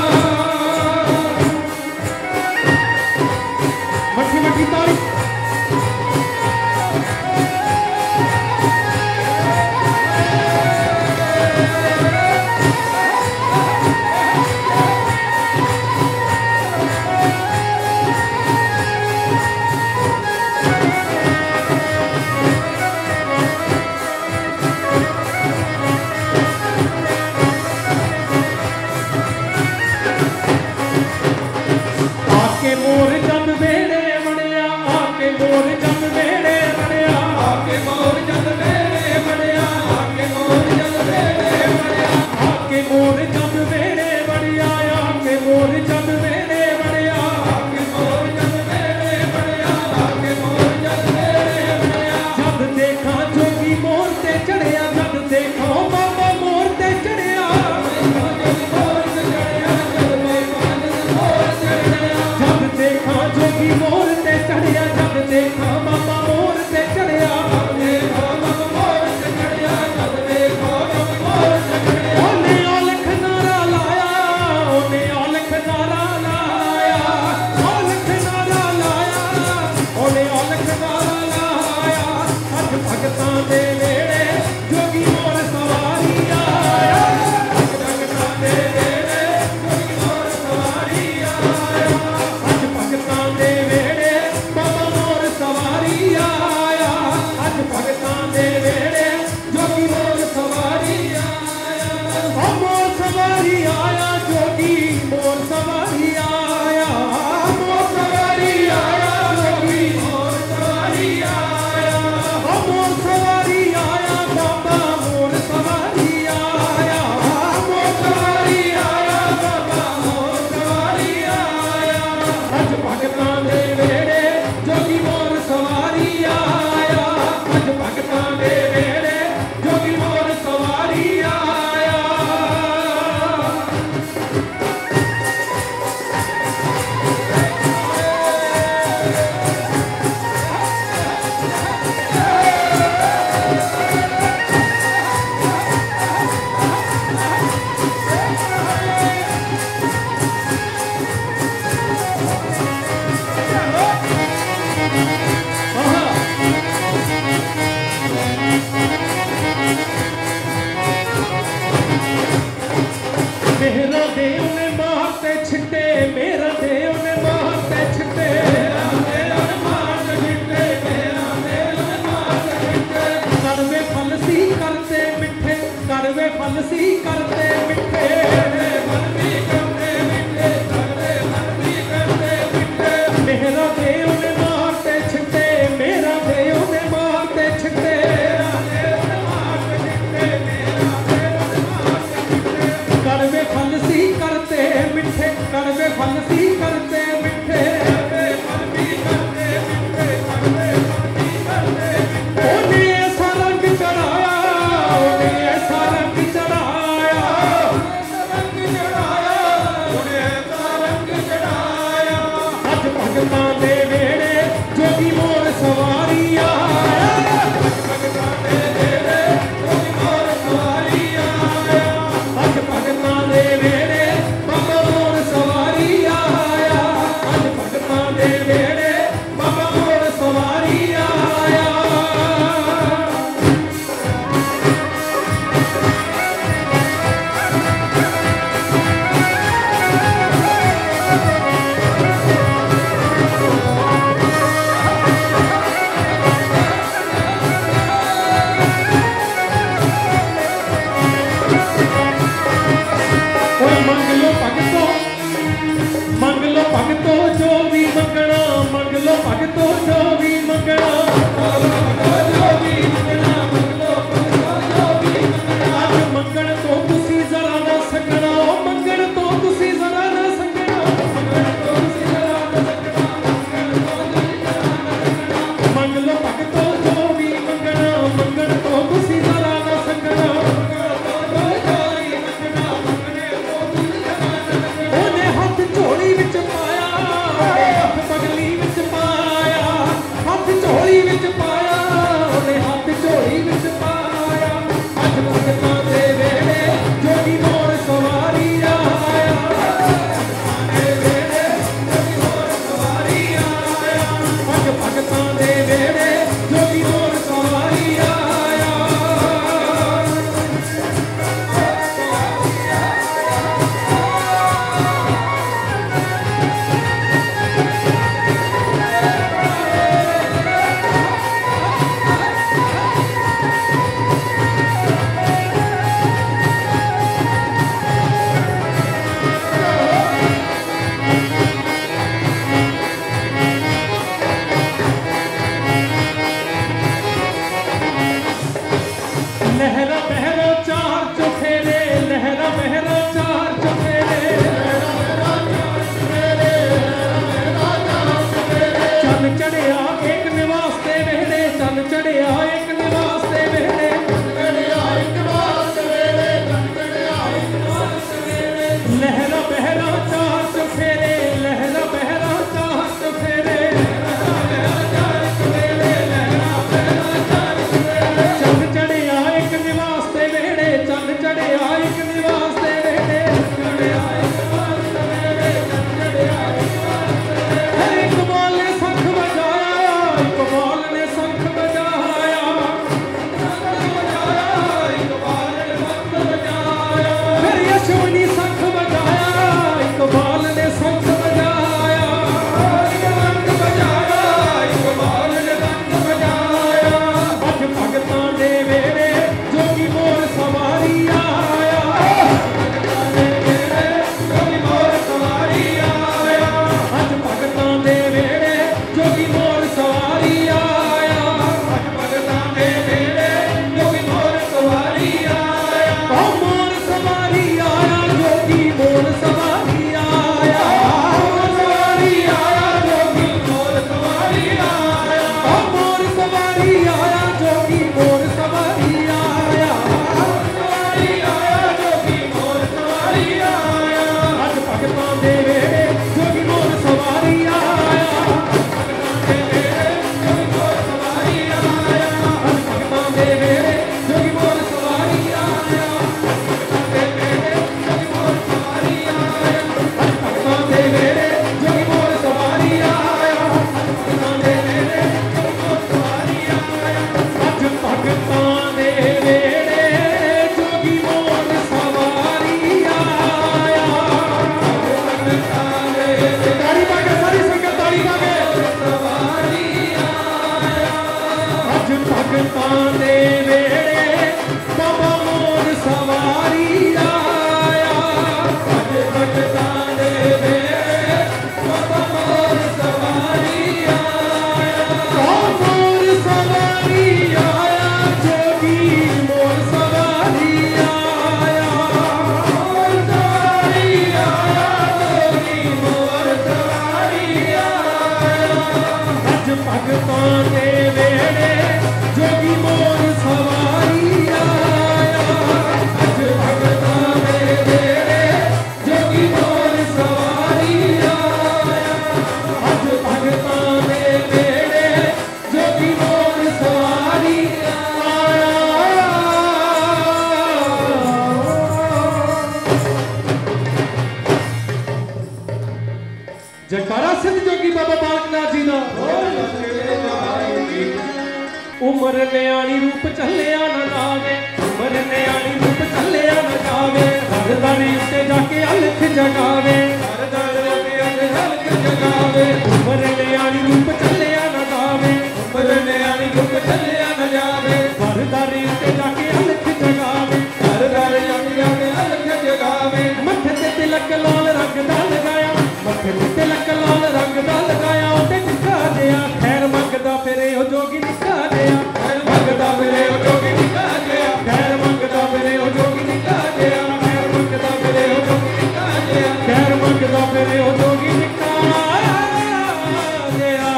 मठी मठी ताली आके मोर जद वेड़े बणिया आके मोर जद वेड़े बणिया आके मोर जद वेड़े बणिया आके मोर जद वेड़े बणिया आके मोर जद वेड़े बणिया आके मोर जद वेड़े बणिया आके मोर जद वेड़े बणिया आके मोर जद वेड़े बणिया जद देखा जोगी मोर ते चढ़िया जद देखा बाबा मोर ते चढ़िया जद देखा जोगी मोर ते चढ़िया जद देखा बाबा मोर ते चढ़िया देखा बाबा मोर ते चढ़िया जद देखा जोगी मोर ते चढ़िया ओने औलख नारा लाया ओने औलख नारा लाया औलख नारा लाया ओने औलख नारा लाया अज भगतां दे वेड़े जोगी मोर सवारी आया अज भगतां दे वेड़े जोगी मोर सवारी आया अज भगतां दे वेड़े बाबा मोर सवारी आया अज भगतां दे वेड़े जोगी मोर सवारी आया ओ मोर सवारी आया जोगी मोर सवारी आया मोर सवारी आया जोगी मोर सवारी आया ओ मोर सवारी ਮੰਗਣਾ ਜੋ ਵੀ ਮੰਗਣਾ ਮੰਗੋ ਜੋ ਵੀ ਮੰਗਣਾ ਅੱਜ ਮੰਗਣ ਤੋਂ ਤੁਸੀਂ ਜ਼ਰਾ ਨਾ ਸੰਗਣਾ ਮੰਗਣ ਤੋਂ ਤੁਸੀਂ ਜ਼ਰਾ ਨਾ ਸੰਗਣਾ ਮੰਗਣ ਤੋਂ ਤੁਸੀਂ ਜ਼ਰਾ ਨਾ ਸੰਗਣਾ ਮੰਗਣ ਤੋਂ ਤੁਸੀਂ ਜ਼ਰਾ ਨਾ ਸੰਗਣਾ ਮੰਗ ਲੋ ਭਗਤੋ ਜੋ ਵੀ ਮੰਗਣਾ ਮੰਗਣ ਤੋਂ ਤੁਸੀਂ ਜ਼ਰਾ ਨਾ ਸੰਗਣਾ ਮੰਗਣ ਤੋਂ ਜੋ ਵੀ ਮੰਗਣਾ ਮੰਗਣੇ ਤੋਂ ਤੁਸੀਂ ਜ਼ਰਾ ਨਾ ਸੰਗਣਾ ਉਹਨੇ ਹੱਥ ਝੋਲੀ ਵਿੱਚ ਪਾਇਆ ਹੱਥ ਪਗਲੀ ਵਿੱਚ ਪਾਇਆ ਹੱਥ ਝੋਲੀ ਵਿੱਚ ਪਾਇਆ ਉਹਨੇ ਹੱਥ ਝੋਲੀ ਵਿੱਚ ਪਾਇਆ ਅੱਜ ਭਗਤਾਂ ਦੇ ਵੇਲੇ ਜੋਗੀ ਮੋਰ ਸਵਾਰੀ ਆਇਆ ਦੇ ਵੇਲੇ ਜੋਗੀ ਮੋਰ ਸਵਾਰੀ ਆਇਆ ਅੱਜ ਭਗਤਾਂ ਦੇ ਵੇਲੇ ਜੋਗੀ ਮੋਰ ਸਵਾਰੀ ਆਇਆ ਲਹਿਰਾ ਬਹਿਰਾ ਚਾਰ ਚੁਫੇਰੇ ਲਹਿਰਾ ਬਹਿਰਾ ਚਾਰ ਚੁਫੇਰੇ ਚੰਨ ਚੜਿਆ ਇੱਕ ਨਿਵਾਸ ਤੇ ਵੇਲੇ ਚੰਨ ਚੜਿਆ ਇੱਕ ਨਿਵਾਸ ਤੇ ਵੇਲੇ ਚੜਿਆ ਇੱਕ ਨਿਵਾਸ ਤੇ ਵੇਲੇ ਚੰਨ ਚੜਿਆ ਇੱਕ ਨਿਵਾਸ ਤੇ ਵੇਲੇ ਲਹਿਰਾ ਬਹਿਰਾ ਚਾਰ ਚੁਫੇਰੇ ਲਹਿਰਾ ਬਹਿਰਾ ਚਾਰ ਚੁਫੇਰੇ ਲਹਿਰਾ ਚਾਰ ਚੁਫੇਰੇ ਲਹਿਰਾ ਬਹਿਰਾ ਚਾਰ ਚੁਫੇਰੇ ਚੰਨ ਚੜਿਆ ਇੱਕ ਨਿਵਾਸ ਤੇ ਵੇੜੇ ਚੰਨ ਚੜਿਆ ਇੱਕ ਨਿਵਾਸ ਤੇ ਵੇੜੇ ਚੜਿਆ ਇੱਕ ਨਿਵਾਸ ਤੇ ਵੇੜੇ ਚੰਨ ਚੜਿਆ ਇੱਕ ਨਿਵਾਸ ਤੇ ਵੇੜੇ ਇੱਕ ਬਾਲ ਨੇ ਸੰਖ ਵਜਾਇਆ ਇੱਕ ਬਾਲ ਨੇ ਸੰਖ ਵਜਾਇਆ ਇੱਕ ਬਾਲ ਨੇ ਸੰਖ ਵਜਾਇਆ ਫਿਰ ਯਸ਼ਵਨੀ ਸੰਖ ਵਜਾਇਆ ਇੱਕ ਬਾਲ ਨੇ ਸੰਖ ਵਜਾਇਆ ਇੱਕ ਰੰਗ ਵਜਾਇਆ ਇੱਕ ਬਾਲ ਨੇ ਰੰਗ ਵਜਾਇਆ ਅੱਜ ਭਗਤਾਂ ਦੇ ਵੇੜੇ ਜੋਗੀ ਮੋਰ ਸਵਾਰੀ ਆਇਆ ਭਗਤਾਂ ਦੇ ਵੇੜੇ ਜੋਗੀ ਮੋਰ ਸਵਾਰੀ ਆਇਆ ਅੱਜ ਭਗਤਾਂ ਦੇ ਵੇੜੇ ਜੋਗੀ ਮੋਰ ਸਵਾਰੀ ਆਇਆ ਅੱਜ ਭਗਤਾਂ ਦੇ ਵੇੜੇ ਜੋਗੀ ਮੋਰ ਸਵਾਰੀ ਆਇਆ ਉਹ ਮੋਰ ਸਵਾਰੀ ਆਇਆ ਜੋਗੀ ਮੋਰ ਸਵਾਰੀ ਆਇਆ ਮੋਰ ਸਵਾਰੀ ਆਇਆ ਜੋਗੀ ਮੋਰ ਸਵਾਰੀ ਆਇਆ ਉਹ ਮੋਰ ਸਵਾਰੀ ਆਇਆ ਜੋਗੀ ਮੋਰ ਸਵਾਰੀ ਆਇਆ ਸਵਾਰੀ ਆਇਆ ਜੋਗੀ ਮੋਰ ਸਵਾਰੀ ਆਇਆ ਅੱਜ ਭਗਤਾਂ ਦੇ ਵੇੜੇ ਜੋਗੀ ਮੋਰ ਸਵਾਰੀ ਆਇਆ ਭਗਤਾਂ ਦੇ ਵੇੜੇ ਜੋਗੀ ਮੋਰ ਸਵਾਰੀ ਆਇਆ ਅੱਜ ਭਗਤਾਂ ਦੇ ਵੇੜੇ ਜੋਗੀ ਮੋਰ ਸਵਾਰੀ ਆਇਆ ਭਗਤਾਂ ਦੇ ਵੇੜੇ ਜੋਗੀ ਮੋਰ ਸਵਾਰੀ ਆਇਆ ਅੱਜ ਭਗਤਾਂ ਦੇ ਵੇੜੇ ਜੋਗੀ ਮੋਰ ਸਵਾਰੀ ਆਇਆ ਭਗਤਾਂ ਦੇ ਵੇੜੇ ਜੋਗੀ ਮੋਰ ਸਵਾਰੀ ਆਇਆ ਅੱਜ ਭਗਤਾਂ ਦੇ ਵੇੜੇ ਜੋਗੀ ਮੋਰ ਸਵਾਰੀ ਆਇਆ ਭਗਤਾਂ ਦੇ ਵੇੜੇ ਤਾੜੀ ਪਾ ਕੇ ਸਾਰੀ ਸੰਗਤ ਤਾੜੀ ਪਾ ਕੇ ਸਵਾਰੀ ਆਇਆ ਅੱਜ ਭਗਤਾਂ ਦੇ ਵੇੜੇ ਬਾਬਾ ਮੋਰ ਸਵਾਰੀ ਆਇਆ ਅੱਜ ਭਗਤਾਂ ਦੇ ਵੇੜੇ ਬਾਬਾ ਮੋਰ ਸਵਾਰੀ ਆਇਆ ਉਹ ਮੋਰ ਸਵਾਰੀ ਆਇਆ ਜੋਗੀ ਮੋਰ ਸਵਾਰੀ ਆਇਆ ਮੋਰ ਸਵਾਰੀ ਆਇਆ ਜੋਗੀ ਮੋਰ ਸਵਾਰੀ ਆਇਆ ਅੱਜ ਭਗਤਾਂ ਦੇ ਵੇੜੇ ਜੋਗੀ ਮੋਰ ਸਵਾਰੀ ਆਇਆ ਅੱਜ ਭਗਤਾਂ ਦੇ ਵੇੜੇ ਜੋਗੀ ਮੋਰ ਸਵਾਰੀ ਆਇਆ ਅੱਜ ਭਗਤਾਂ ਦੇ ਵੇੜੇ ਜੋਗੀ ਮੋਰ ਸਵਾਰੀ ਆਇਆ ਜੈਕਾਰਾ ਸਿੱਧ ਜੋਗੀ ਬਾਬਾ ਬਾਲਕ ਨਾਥ ਜੀ ਦਾ ਉਮਰ ਨਿਆਣੀ ਰੂਪ ਚੱਲਿਆ ਨਾ ਜਾਵੇ ਉਮਰ ਨਿਆਣੀ ਰੂਪ ਚੱਲਿਆ ਨਾ ਜਾਵੇ ਹਰਦਾਰੀ ਉੱਤੇ ਜਾ ਕੇ ਅਲਖ ਜਗਾਵੇ ਹਰਦਾਰੀ ਉੱਤੇ ਅਲਖ ਜਗਾਵੇ ਉਮਰ ਨਿਆਣੀ ਰੂਪ ਚੱਲਿਆ ਨਾ ਜਾਵੇ ਉਮਰ ਨਿਆਣੀ ਰੂਪ ਚੱਲਿਆ ਨਾ ਜਾਵੇ ਹਰਦਾਰੀ ਉੱਤੇ ਜਾ ਕੇ ਅਲਖ ਜਗਾਵੇ ਹਰਦਾਰੀ ਉੱਤੇ ਜਾ ਕੇ ਅਲਖ ਜਗਾਵੇ ਮੱਥੇ ਤੇ ਤਿਲਕ ਲਾਲ ਰੰਗ ਦਾ ਲਗਾਇਆ ਮੱਥੇ ਤੇ ਤਿਲਕ ਲਾਲ ਰੰਗ ਦਾ ਲਗਾਇਆ ਉੱਤੇ ਟਿੱਕਾ ਜਿਹਾ ਖੈਰ ਮੰਗਦਾ ਫਿਰੇ ਉਹ ਜੋਗੀ ਨਿਕਾ ਜਿਹਾ ਖੈਰ ਮੰਗਦਾ ਫਿਰੇ ਉਹ ਜੋਗੀ ਨਿਕਾ ਜਿਹਾ ਖੈਰ ਮੰਗਦਾ ਫਿਰੇ ਉਹ ਜੋਗੀ ਨਿਕਾ ਜਿਹਾ ਖੈਰ ਮੰਗਦਾ ਫਿਰੇ ਉਹ ਜੋਗੀ ਨਿਕਾ ਜਿਹਾ ਖੈਰ ਮੰਗਦਾ ਫਿਰੇ ਉਹ ਜੋਗੀ ਨਿਕਾ ਜਿਹਾ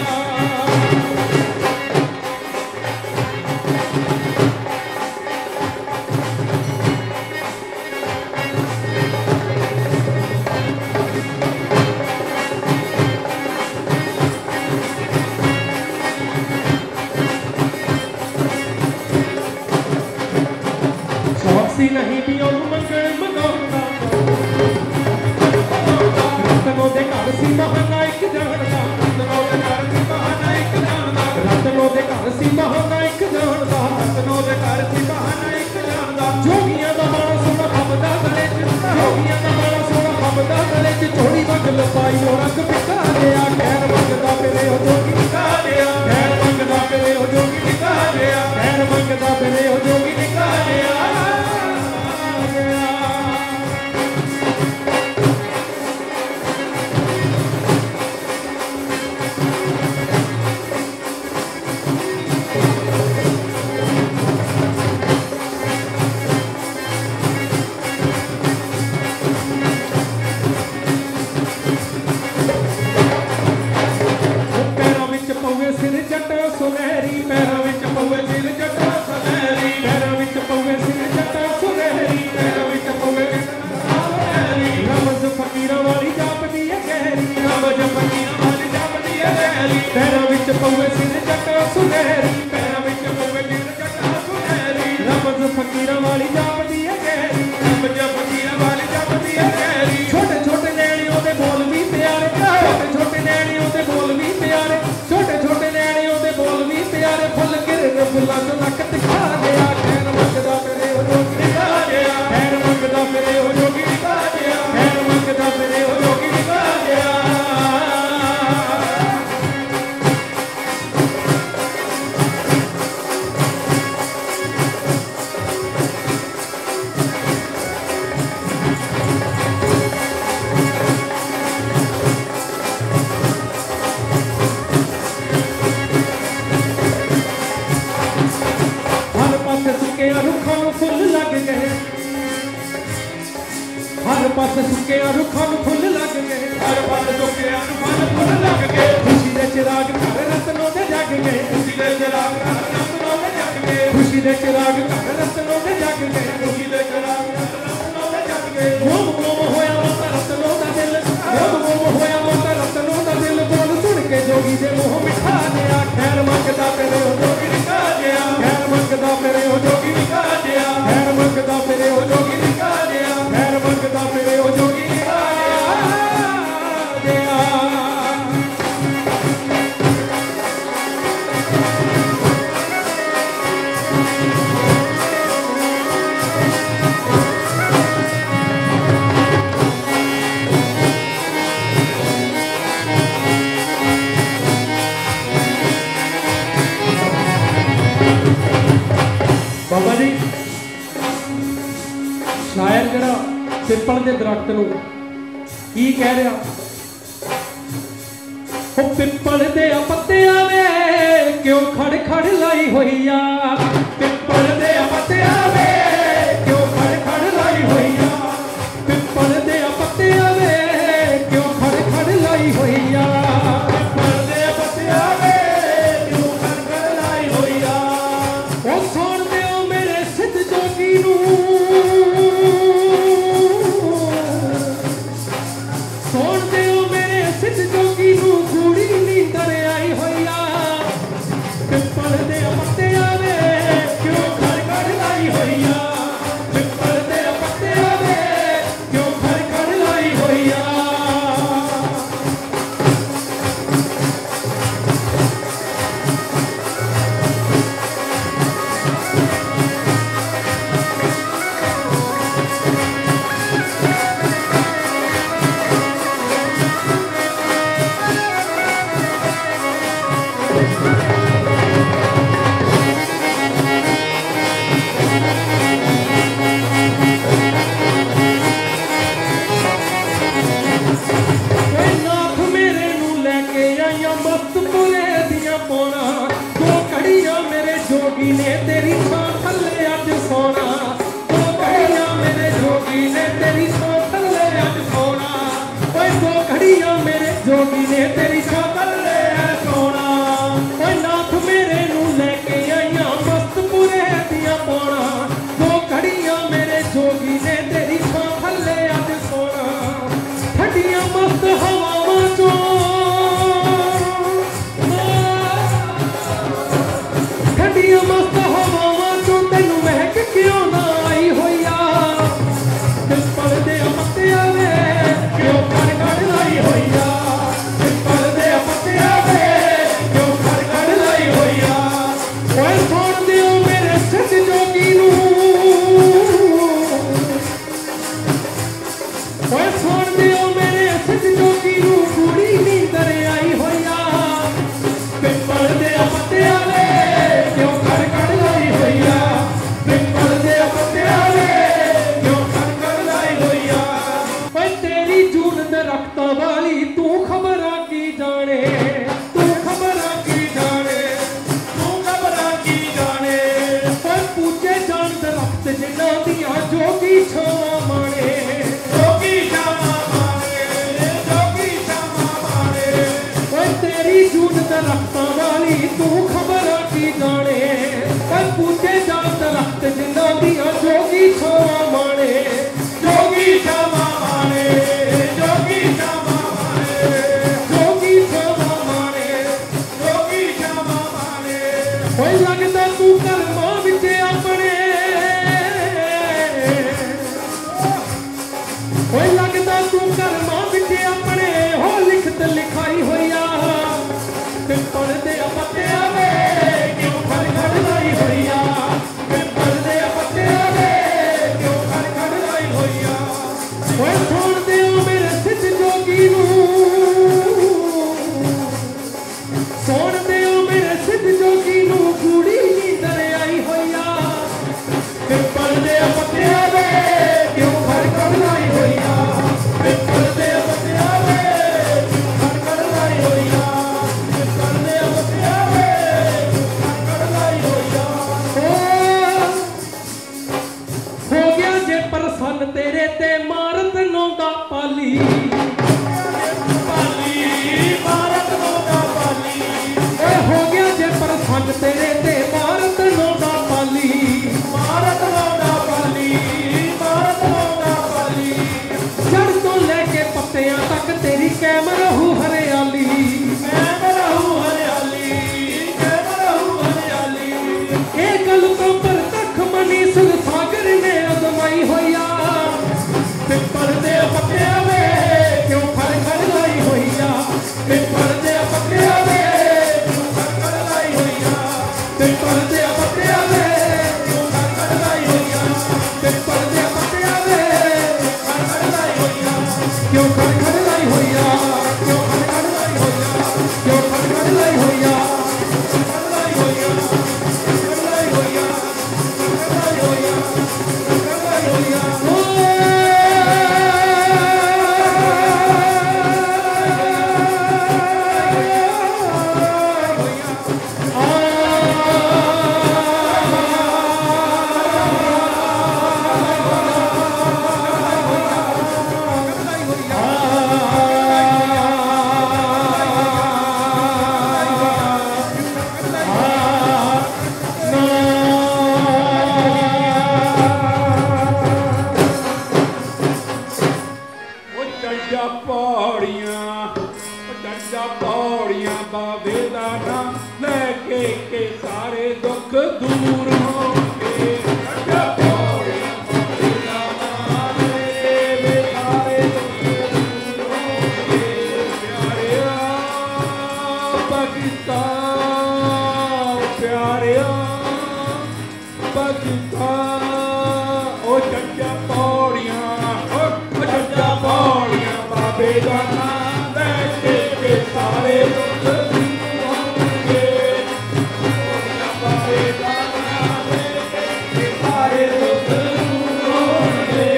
नहीं भी मंगल मनाता रतनों दे घर सी महानायक जानदा रतनों दे घर सी महानायक जानदा रतनों दे घर सी महानायक जानदा रतनों दे घर सी महानायक जानदा जोगियां दा मां सोना खबदा गले च जोगियां दा मां सोना खबदा गले च चोड़ी वंग लपाई ओ रंग पिका लिया खैर मंगदा फिरे ओ जोगी निका लिया खैर मंगदा फिरे ओ जोगी निका लिया खैर मंगदा फिरे ओ जोगी निका लिया सिर जट सुनहरी पैरों विच पवे सिर जट सुनहरी पैरों विच पवे सिर जट सुनहरी पैरों विच पवे सुनहरी रमज फकीरां वाली जापदी है गहरी रमज फकीरां वाली जापदी है गहरी पैरों विच पवे सिर जट सुनहरी पैरों विच पवे सिर जट सुनहरी रमज फकीरां वाली जापदी है गहरी रमज फकीरां वाली जापदी है गहरी छोटे छोटे नैणियों दे बोल भी प्यारे छोटे छोटे नैणियों दे बोल भी प्यारे छोटे छोटे नैणियों दे बोल भी प्यारे फुल गिरन फुल्लां चों नक दिखा दिया खैर मंगदा फिरे ओ जोगी निका जिहा खैर मंगदा फिरे ओ जोगी निका जिहा खैर मंगदा फिरे ओ जोगी निका जिहा फुल लग गए हर पासे सुके रुखां नूं फुल लग गए हर पासे सुके रुखां नूं फुल लग गए खुशी दे चिराग घर रतनों दे जग गए खुशी दे चिराग घर रतनों दे जग गए खुशी दे चिराग घर रतनों दे जग गए खुशी दे चिराग घर रतनों दे जग गए मोम मोम होया मोता रतनों दा दिल मोम मोम होया मोता रतनों दा दिल बोल सुन के जोगी दे मुंह मिठा लिया खैर मंगदा फिरे ओ जोगी निका जिहा खैर मंगदा फिरे ओ जोगी निका जिहा खैर मंगदा फिरे ओ जोगी निका जिहा खैर मंगदा फिरे ओ जोगी निका जिहा बाबा जी शायर जरा पिपल के दरख्त नूं की कह रहा ओ पिपल दे पत्तियां वे क्यों खड़ खड़ लाई होई आ पिपल दे पत्तियां वे क्यों खड़ खड़ लाई होई आ पिपल दे पत्तियां वे क्यों खड़ खड़ लाई होई आ पिपल दे पत्तियां वे क्यों खड़ खड़ लाई होई आ ओ सुन जोगी सुन दिओ मेरे सिद्ध जोगी नूं कूड़ी नींदर आई होई आ पिपल दे पत्तियां वे घड़ियां मेरे जोगी ने तेरी छां थल्ले अज सोना, दो घड़ियां मेरे जोगी ने तेरी छां थल्ले अज सोना, ओए दो घड़ियां मेरे जोगी ने तेरी छां थल्ले अज सोना, ओए नाथ मेरे नू लेके आइयां मस्तपुरे दियां पौना, दो घड़ियां मेरे जोगी ने तेरी छां थल्ले अज सोना, ठंडियां मस्त हवावां चों ठंडियां मस्त हवावां चों तैनू महक क्यों ना आई होई आ, पिपल दे पत्तियां वे क्यों कड़ कड़ लाई होई आ, पिपल दे पत्तियां वे क्यों कड़ कड़ लाई होई आ, ओए सुण दिओ मेरे सच जोगी नू, ओए सुण दिओ मेरे सच जोगी नू पूरी नींदर आई होई आ, पिपल दे पत्तियां वे क्यों कड़ कड़ लाई होई आ, पिपल दे पत्तियां वे क्यों कड़ कड़ लाई होई आ, ओए तेरी जून दरख्तां वाली तू खबरां की जाने, तू खबरां की जाने, तू खबरां की जाने, ओए पूजे जान दरख्त जिन्हां दियां जोगी छावां माणे, जोगी छावां माणे, जोगी छावां माणे, ओए तेरी जून दरख्तां वाली तू खबरां की जाने, ओए पूजे जान दरख्त जिन्हां दियां जोगी छावां माणे, जोगी छावां माणे, जोगी छावां माणे, जोगी छावां माणे, जोगी छावां माणे, ओए लगदा तू कलमां विच अपने, ओए लगदा तू कलमां विच अपने हो लिखत लिखाई होई आ, पिपल दे पत्तियां वे क्यों खड़ खड़ लाई होई आ, पिपल दे पत्तियां वे क्यों खड़ खड़ लाई होई आ, ओए सुण दिओ मेरे सिद्ध जोगी नू, सुण दिओ मेरे सिद्ध जोगी नू कूड़ी नींदर आई होई आ, पिपल दे पत्तियां वे क्यों खड़ खड़ लाई होई आ, पिपल दे पत्तियां वे क्यों खड़ खड़ लाई होई आ, पिपल दे पत्तियां वे क्यों खड़ खड़ लाई होई आ, हो गया जे प्रसन्न तेरे ते मारत नौंदा पाली, पाली मारत नौंदा पाली, ओए हो गया जे प्रसन्न तेरे ते मारत नौंदा पाली, मारत नौंदा पाली, मारत नौंदा पाली, जड़ तो लेके पत्तियां तक तेरी कैम रहू हरियाली, कैम रहू हरियाली, कैम रहू हरियाली, ए गल तो परतख मनी सुर सागर ने अजमाई होई आ, पिपल दे पत्तियां वे क्यों खड़ खड़ लाई होई आ, पिपल दे पत्तियां वे क्यों खड़ खड़ लाई होई आ, पिपल दे पत्तियां वे क्यों खड़ खड़ लाई होई आ, पिपल दे पत्तियां वे खड़ खड़ लाई होई आ, क्यों खड़ खड़ लाई होई आ, क्यों खड़ खड़ लाई होई आ, क्यों खड़ खड़ लाई होई आ, खड़ लाई होई आ, खड़ लाई होई आ, खड़ लाई होई आ, खड़ लाई होई आ, ਚੜ੍ਹ ਪੌੜੀਆਂ, ਚੜ੍ਹ ਪੌੜੀਆਂ ਬਾਬੇ ਦਾ ਨਾਮ ਲੈ ਕੇ ਕੇ ਸਾਰੇ ਦੁੱਖ ਦੂਰ ਹੋਣਗੇ, ਚੜ੍ਹ ਪੌੜੀਆਂ ਬਾਬੇ ਦਾ ਨਾਮ ਲੈ ਕੇ ਸਾਰੇ ਦੁੱਖ ਦੂਰ ਹੋਣਗੇ, ਪਿਆਰਿਆ ਪਾਕਿਸਤਾਨ, ਪਿਆਰਿਆ ਪਾਕਿਸਤਾਨ, ਉਹ ਚੜ੍ਹ ਪੌੜੀਆਂ, ਉਹ ਚੜ੍ਹ ਪੌੜੀਆਂ ਬਾਬੇ ਦਾ ਨਾਮ ਲੈ ਕੇ ਕੇ ਸਾਰੇ ਦੁੱਖ ਦੂਰ ਹੋਣਗੇ, ਬਾਬੇ ਦਾ ਨਾਮ ਲੈ ਕੇ ਸਾਰੇ ਦੁੱਖ ਦੂਰ ਹੋਣਗੇ।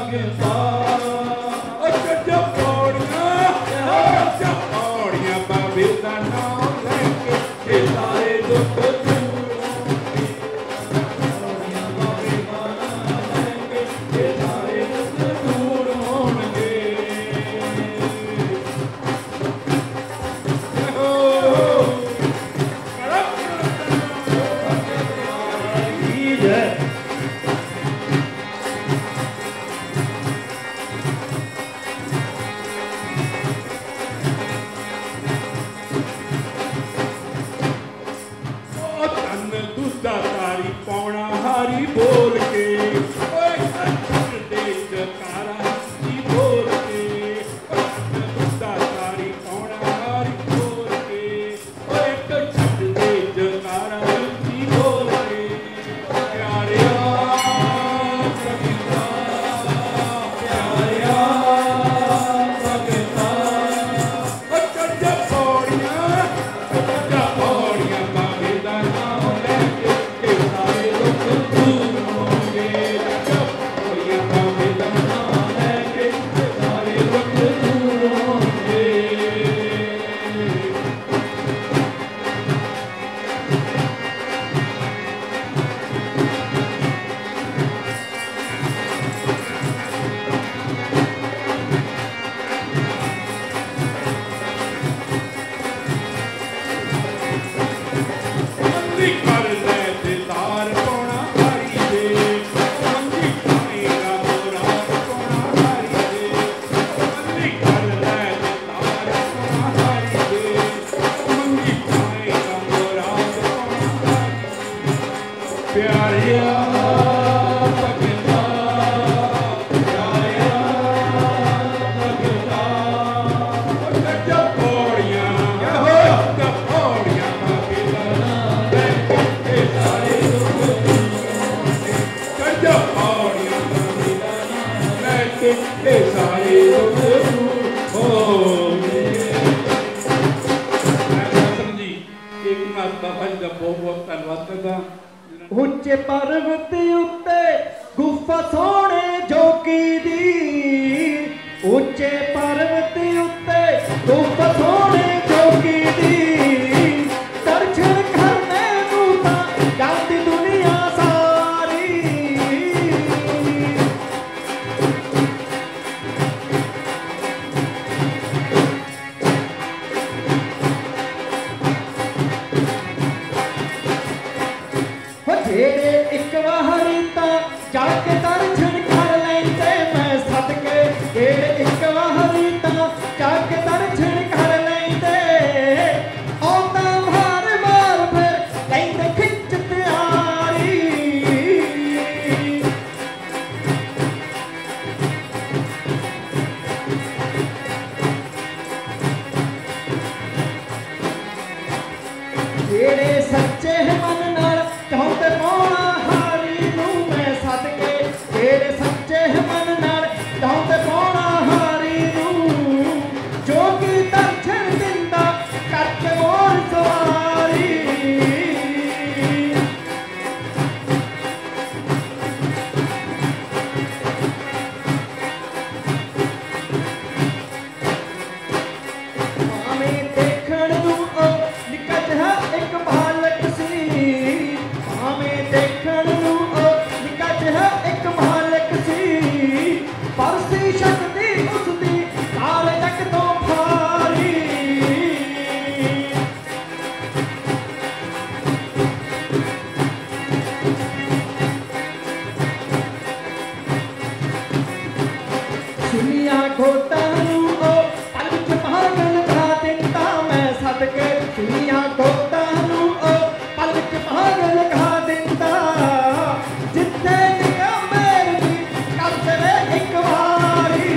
ਭਗਤਾ ਚੱਜਾ ਪੌੜੀਆਂ ਚੱਜਾ ਪੌੜੀਆਂ ਬਾਬੇ ਦਾ ਨਾਮ ਲੈ ਕੇ ਇਹ ਸਾਰੇ ਦੁੱਖ ਦੂਰ ਹੋਣਗੇ ਪੌੜੀਆਂ ਬਾਬੇ ਦਾ ਨਾਮ ਲੈ ਕੇ ਇਹ ਸਾਰੇ ਦੁੱਖ ਦੂਰ ਹੋਣਗੇ ਹਾਰੀ ਬੋਲ ਕੇ ਓਏ ਕੱਟ ਦੇ ਜਕਾਰਾ ਦੀ ਬੋਲ ਕੇ ਦੁੱਧਾ ਤਾਰੀ ਪਾਉਣਾ ਹਾਰੀ ਬੋਲ ਕੇ ਓਏ ਕੱਟ ਦੇ ਜਕਾਰਾ ਦੀ ਬੋਲ ਕੇ ਪਿਆਰਿਆ ਭਗਤਾ ਪਿਆਰਿਆ ਭਗਤਾ ਓ ਚੱਜਾ ਪੌੜੀਆਂ ਚੱਜਾ ਪੌੜੀਆਂ ਬਾਬੇ ਦਾ ਨਾਮ ਲੈ ਕੇ ਇਹ ਸਾਰੇ ਦੁੱਖ ਦੂਰ ਹੋਣਗੇ ਚੱਜਾ ਪੌੜੀਆਂ ਬਾਬੇ ਦਾ ਨਾਮ ਲੈ ਕੇ ਇਹ ਸਾਰੇ ਦੁੱਖ ਦੂਰ ਹੋਣਗੇ ਮੰਦੀ ਕਰ ਲੈ ਤੇ ਤਾਰ ਪਾਉਣਾ ਹਾਰੀ ਦੇ ਮੰਦੀ ਪਾਏਗਾ ਮੁਰਾਦ ਪਾਉਣਾ ਹਾਰੀ ਦੇ ਮੰਦੀ ਕਰ ਲੈ ਤੇ ਤਾਰ ਪਾਉਣਾ ਹਾਰੀ ਦੇ ਮੰਦੀ ਪਾਏਗਾ ਮੁਰਾਦ ਪਾਉਣਾ ਹਾਰੀ ਪਿਆਰਿਆ ਭਗਤਾ ਪਿਆਰਿਆ ਭਗਤਾ ਓ ਚੱਜਾ ਪੌੜੀਆਂ ਚੱਜਾ ਪੌੜੀਆਂ ਬਾਬੇ ਦਾ ਨਾਮ ਲੈ ਕੇ ਇਹ ਸਾਰੇ ਦੁੱਖ ਦੂਰ ਹੋਣਗੇ ਚੱਜਾ ਪੌੜੀਆਂ ਬਾਬੇ ਦਾ ਨਾਮ ਲੈ ਕੇ ਇਹ ਸਾਰੇ ਦੁੱਖ ਦੂਰ ਹੋਣਗੇ ਮੈਂ ਸਤਿ ਜੀ ਇੱਕ ਮਾਤ ਬਾਬਾ ਜੀ ਦਾ ਬਹੁਤ ਬਹੁਤ ਧੰਨਵਾਦ ਕਰਦਾ ਉੱਚੇ ਪਰਬਤ ਉੱਤੇ ਗੁਫਾ ਸੋਹਣੇ ਜੋਗੀ ਦੀ ਉੱਚੇ ਪਰਬਤ ਉੱਤੇ ਗੁਫਾ ਸੋਹਣੇ ਜੋਗੀ ਦੀ ਦਰਸ਼ਨ ਕਰਨੇ ਨੂੰ ਤਾਂ ਜਾਂਦੀ ਦੁਨੀਆ ਸਾਰੀ ਹੋ ਜਿਹੜੇ ਇੱਕ ਵਾਰੀ ਤਾਂ ਜਾ ਕੇ ਦਰਸ਼ਨ ਕਰ ਲੈਂਦੇ ਮੈਂ ਸਦਕੇ ਜਿਹੜੇ ਇੱਕ ਵਾਰੀ ਤਾਂ ਜਾ ਕੇ ਦਰਸ਼ਨ ਕਰ ਲੈਂਦੇ ਉਹ ਤਾਂ ਮਾਰ ਮਾਰ ਫਿਰ ਲੈਂਦੇ ਖਿੱਚ ਤਿਆਰੀ ਜਿਹੜੇ ਸੱਚੇ ਮਨ ਨਾਲ ਚਾਹੁੰਦੇ ਪਾਉਣਾ ਹਾਰੀ ਨੂੰ ਮੈਂ ਸਦਕੇ ਜਿਹੜੇ ਸੱਚੇ ਮਨ ਨਾਲ ਚਾਹੁੰਦੇ ਪਾਉਣਾ ਹਾਰੀ ਨੂੰ ਜੋ ਕਿ ਦਰਸ਼ਨ ਦਿੰਦਾ ਕਰਕੇ ਮੋਰ ਸਵਾਰੀ ਭਾਵੇਂ ਦੇਖਣ ਨੂੰ ਉਹ ਨਿੱਕਾ ਜਿਹਾ ਇੱਕ ਬਾਲਕ ਸੀ ਭਾਵੇਂ ਦੇਖਣ ਨੂੰ ਉਹ ਨਿੱਕਾ ਜਿਹਾ ਇੱਕ ਬਾਲਕ ਸੀ ਪਰ ਸੀ ਸ਼ਕਤੀ ਉਸਦੀ ਸਾਰੇ ਜਗ ਤੋਂ ਭਾਰੀ ਸੁਨੀਆਂ ਗੋਤਾਂ ਨੂੰ ਉਹ ਪਲ ਵਿੱਚ ਪਾਗਲ ਬਣਾ ਦਿੰਦਾ ਮੈਂ ਸਦਕੇ ਸੁਨੀਆਂ ਗੋਤਾਂ ਨੂੰ ਉਹ ਪਲ ਵਿੱਚ ਪਾਗਲ ਬਣਾ ਦਿੰਦਾ ਜਿੱਥੇ ਨਿਗਾ ਮੇਰੀ ਕਰ ਦੇਵੇ ਇੱਕ ਵਾਰੀ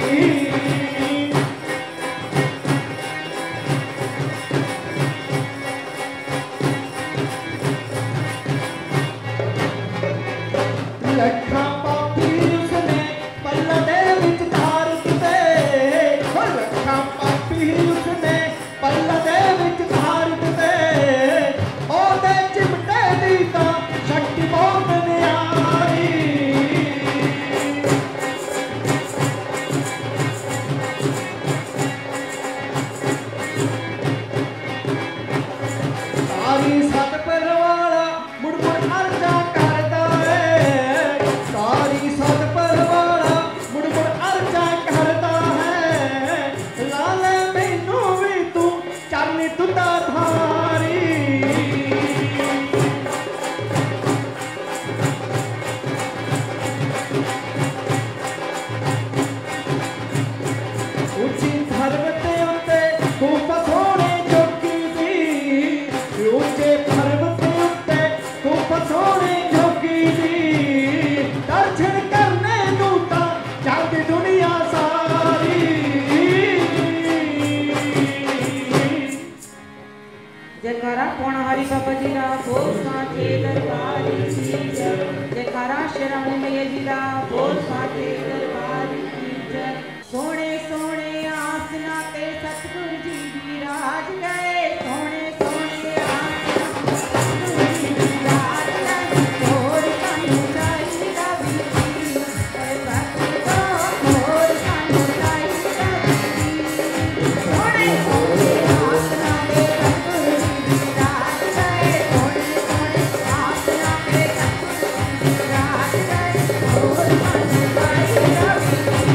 ਲੱਖਾਂ ਪਾਪੀ ਉਸਨੇ ਪੱਲਾ ਦੇ ਵਿੱਚ ਧਾਰ ਦਿੱਤੇ ਹੋ ਲੱਖਾਂ ਪਾਪੀ ਉਸਨੇ ਪੱਲਾ ਦੇ ਵਿੱਚ ਧਾਰ ਦਿੱਤੇ ਉਹਦੇ ਚਿਮਟੇ ਦੀ ਤਾਂ ਸ਼ਕਤੀ ਬਹੁਤ ਨਿਆਰੀ बोले वीरा बोल साडे दरबार की जय। सोने सोने आसना ते सतगुरु जी विराज गए, सोने सोने आसना सतगुरु जी विराज गए। होर सानू चाहीदा वीर ए भगत तो होर सानू चाहीदा वीर। सोने सोने आसना ते सतगुरु जी विराज गए, सोने सोने आसना ते सतगुरु जी विराज गए। होर सानू चाहीदा वीर।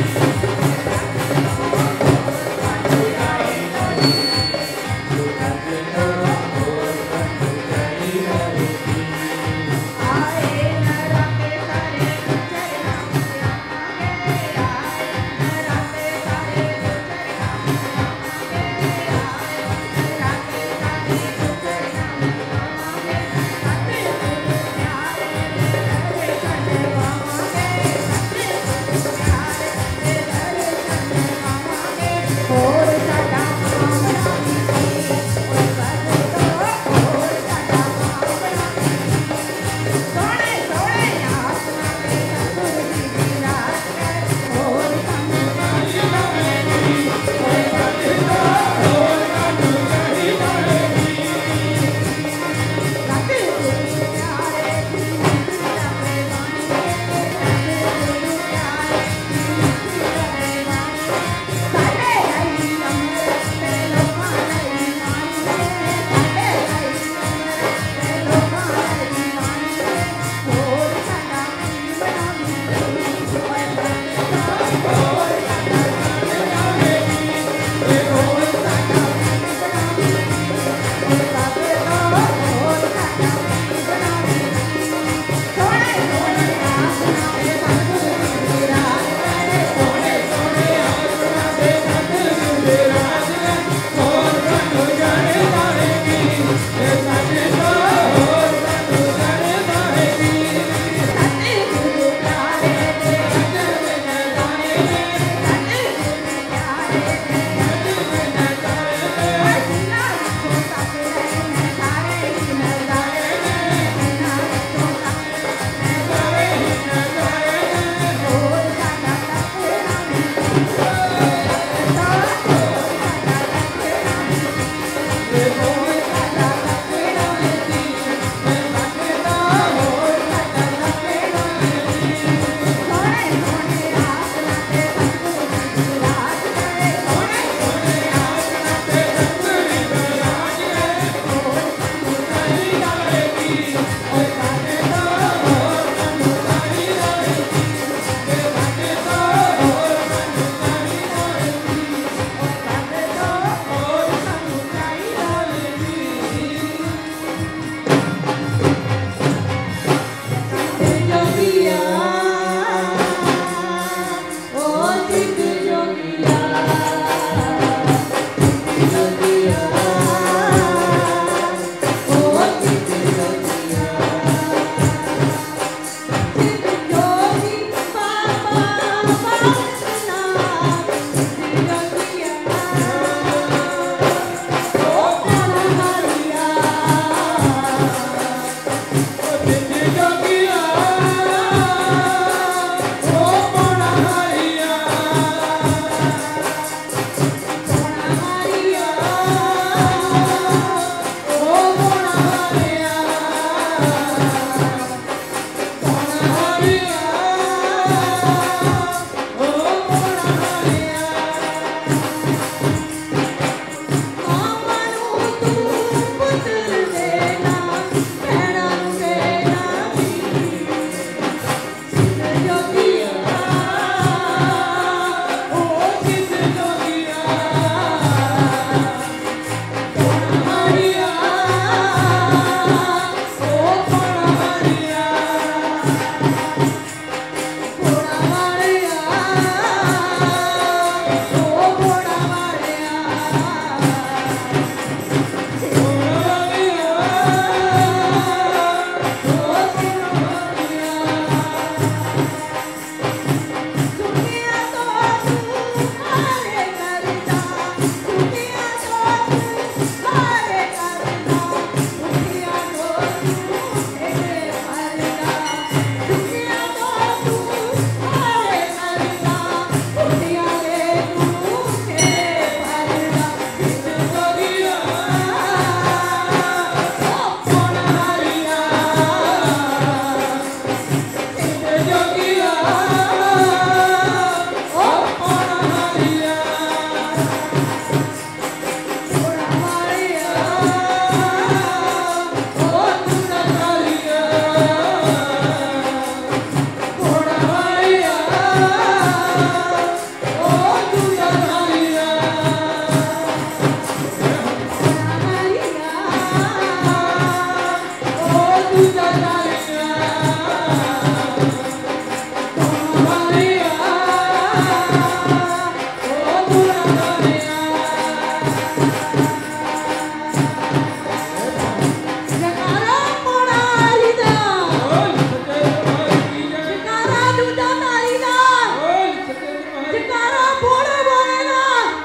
ਜੂਦਾ ਨਾਰੀ ਦਾ ਜਕਾਰਾ ਬੋੜਾ ਬੋਲੇਗਾ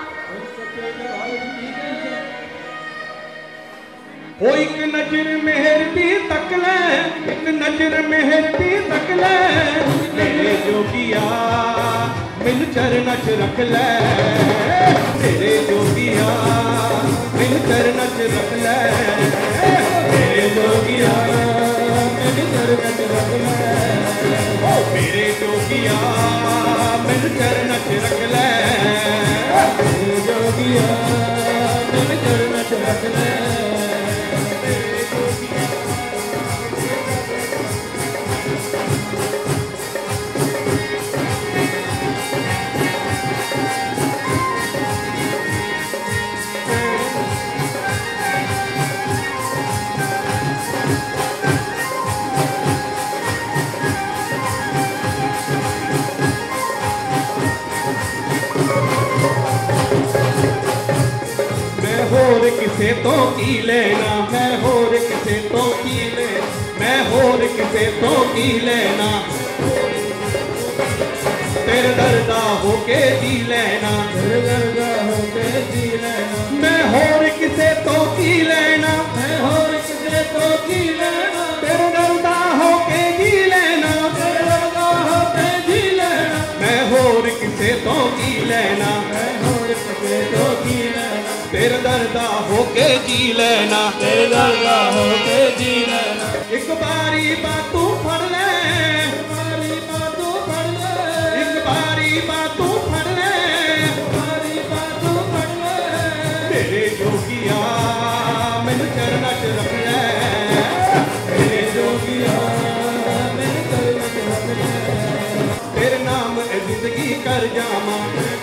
ओ एक नजर मेहर दी तक ले एक नजर मेहर दी तक ले मेरे जोगिया मैनू चरना च रख ले मेरे जोगिया मैनू चरना च रख ले मेरे जोगिया मैनू चरना च रख ले ओ मेरे जोगिया मैनू चरना च रख ले मेरे जोगिया मैनू चरना च रख ले होर किसे तो की लेना मैं होर किसे तो की ले मैं होर किसे तो की लेना तेरे दर्दा होके जी लेना तेरे दर्दा होके जी लेना मैं होर किसे तो की लेना मैं होर किसे तो की लेना तेरे दर्दा होके जी लेना तेरे दर्दा होके जी लेना मैं होर किसे तो की लेना मैं होर किसे तो की लेना तेरे दर्दा होके जी लेना तेरे दर्दा होके जी लेना एक बारी बातू फड़ ले एक बारी बातू फड़ ले एक बारी बातू फड़ ले एक बारी बातू फड़ ले तेरे जोगिया मैनू चरना च रख ले तेरे जोगिया मैनू चरना च रख ले तेरे नाम जिंदगी कर जावा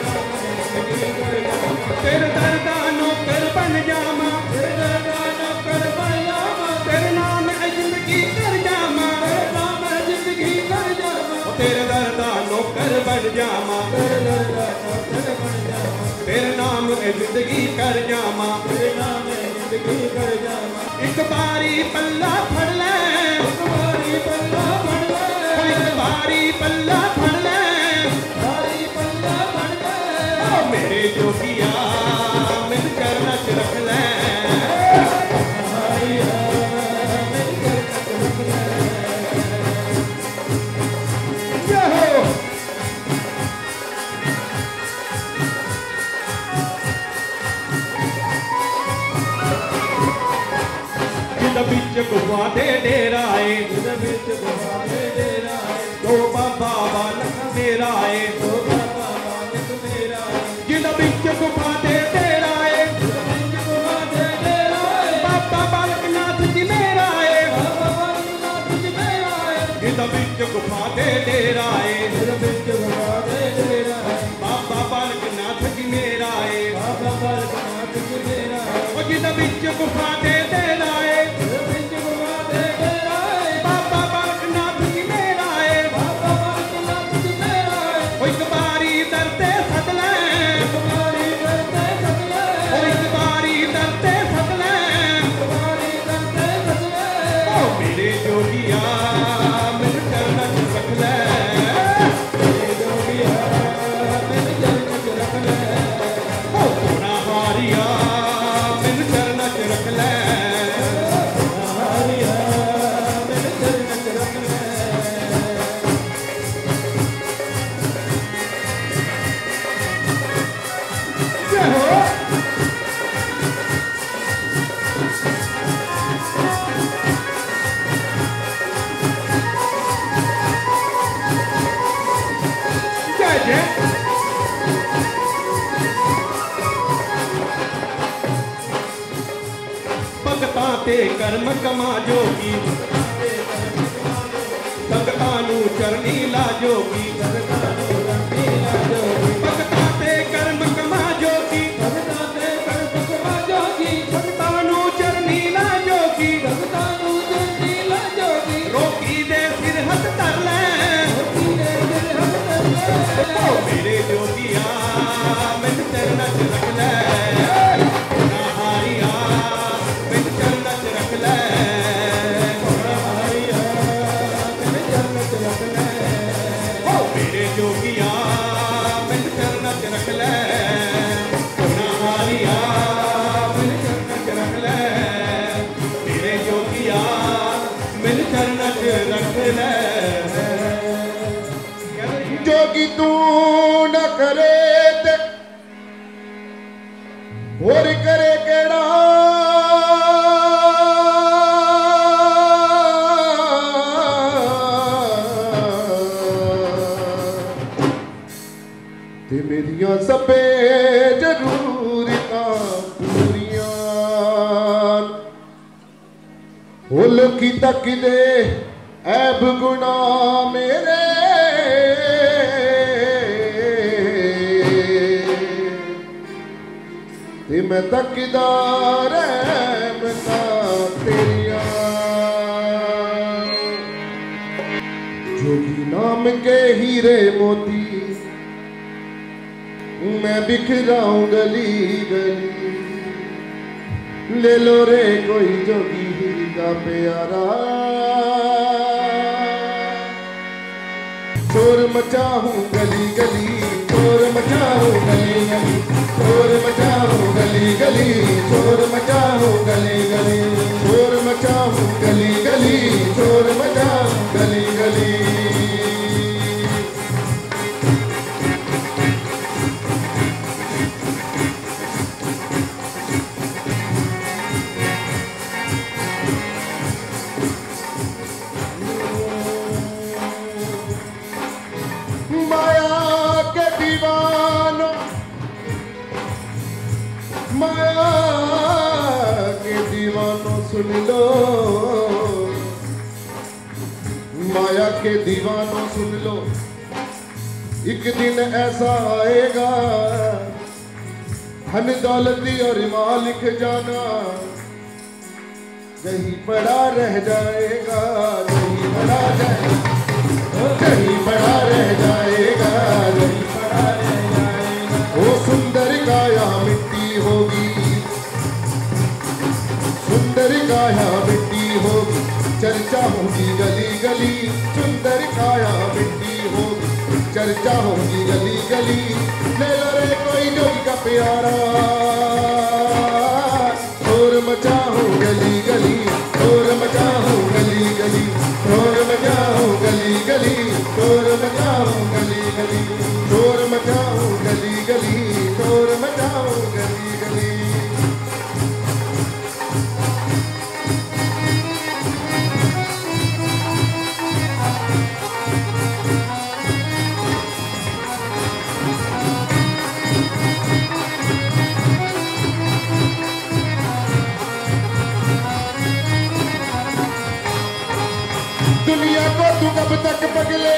तेरे दर्दा नौकर बन जावा तेरे दर्दा नौकर बन जावा तेरे नाम जिंदगी कर जावा तेरे नाम जिंदगी कर जावा तेरे दर्दा नौकर बन जावा तेरे दर्दा नौकर बन जावा तेरे नाम जिंदगी कर जावा तेरे नाम जिंदगी कर जावा एक बारी पल्ला फड़ ले एक बारी पल्ला फड़ ले एक बारी पल्ला फड़ ले बारी पल्ला फड़ ले मेरे जोगिया मैनू चरना च रख ले मैनू चरना च रख ले जिद बिच गुफा दे डेरा है जिद बिच गुफा दे डेरा है दो बाबा बालक मेरा है दो बाबा बालक मेरा है जिद बिच गुफा दे डेरा है जिद बिच गुफा दे डेरा है बाबा बालक नाथ जी मेरा है बाबा बालक नाथ जी मेरा है जिद बिच गुफा दे डेरा है जिद बिच गुफा दे डेरा है बाबा बालक नाथ जी मेरा है बाबा बालक नाथ जी मेरा है ओ जिद बिच गुफा दे डेरा है कर्म कमा जोगी भगतां नूं चरनी ला जोगी भगतां ते कर्म कमा जोगी भगतां ते कर्म कमा जोगी भगतां नूं चरनी ला जोगी भगतां नूं चरनी ला जोगी रोकी दे सिर हथ धर ले रोकी दे सिर हथ धर ले ओ मेरे जोगिया मैनू चरना च रख ले जोगी तू न करे ते और करे केड़ा ते मेरिया सबे जरूरतां पूरियां ओ लोकी तक दे ऐब गुना मेरे ते मैं तकदार रहमता तेरिया जोगी नाम के हीरे मोती मैं बिखराऊं गली गली ले लो रे कोई जोगी का प्यारा शोर मचाऊं गली गली शोर मचाऊं गली गली शोर मचाऊं गली गली शोर मचाऊं गली गली शोर मचाऊं गली गली शोर मचाऊं गली गली सुन लो माया के दीवानों सुन लो एक दिन ऐसा आएगा धन दौलती और माल लिख जाना कहीं पड़ा रह जाएगा कहीं पड़ा जाएगा कहीं पड़ा रह जाएगा कहीं पड़ा रह जाएगा वो सुंदर काया मिट्टी होगी सुंदर काया मिट्टी होगी चर्चा होगी गली गली सुंदर काया मिट्टी होगी चर्चा होगी गली गली ले लो रे कोई जोगी का प्यारा शोर मचाओ गली गली शोर मचाओ गली गली शोर मचाओ गली गली शोर मचाओ गली गली शोर मचाओ गली गली शोर मचाओ गली गली दुनिया को तू कब तक पगले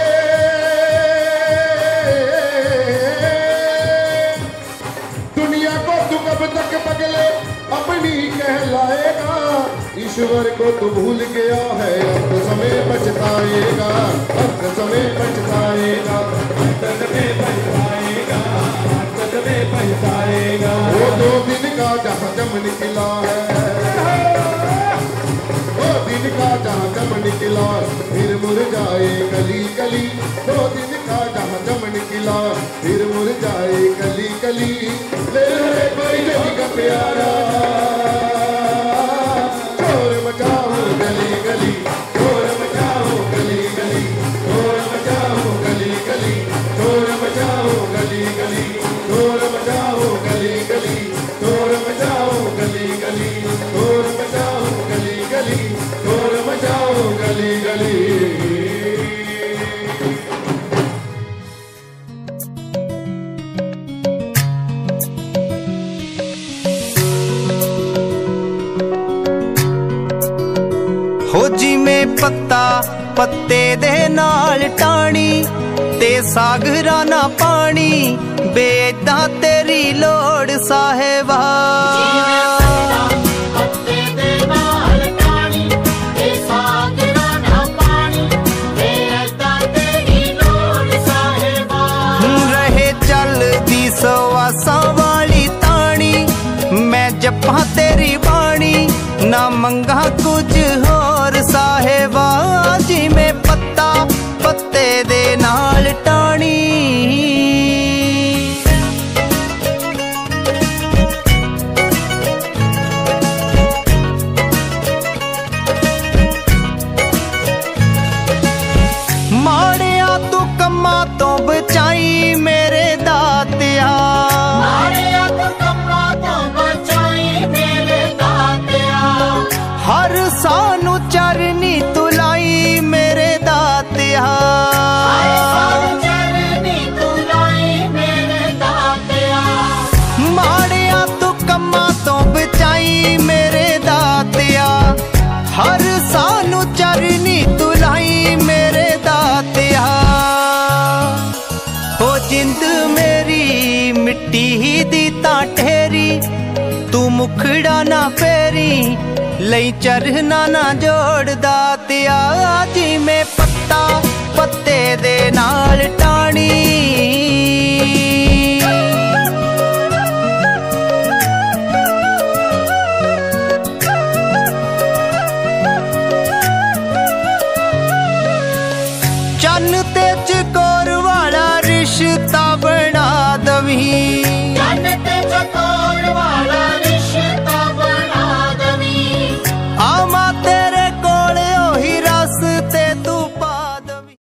दुनिया को तू कब तक पगले अपनी कहलाएगा ईश्वर को तू भूल गया है अब समय पछताएगा अब समय पछताएगा अब समय पछताएगा अब समय पछताएगा वो दो दिन का जहाँ जम निकला है दो दिन का जहाँ जम निकला फिर मुरझाए गली गली दो दिन का जहाँ जम निकला फिर मुरझाए गली गली ले रे कोई जोगी का प्यारा शोर मचाओ गली गली शोर मचाओ गली गली शोर मचाओ गली गली शोर मचाओ गली गली शोर मचाओ गली गली शोर मचाओ गली गली शोर मचाओ गली गली शोर मचाओ गली गली हो जिवें पत्ता पत्ते दे नाल टाणी ते सागरा ना पानी बेदा तेरी लोड़ साहेबा सवासां वाली तानी मैं जपा तेरी बाणी ना मंगा कुछ होर साहेबा जिवें पत्ता पत्ते दे नाल टाणी जिंद मेरी मिट्टी दी तां ठेरी तू मुखड़ा ना फेरी लई चरना ना जोड़दा तिया जिवें पत्ता पत्ते दे नाल टाणी चन्न ते चकोर वाला रिश्ता बना दवी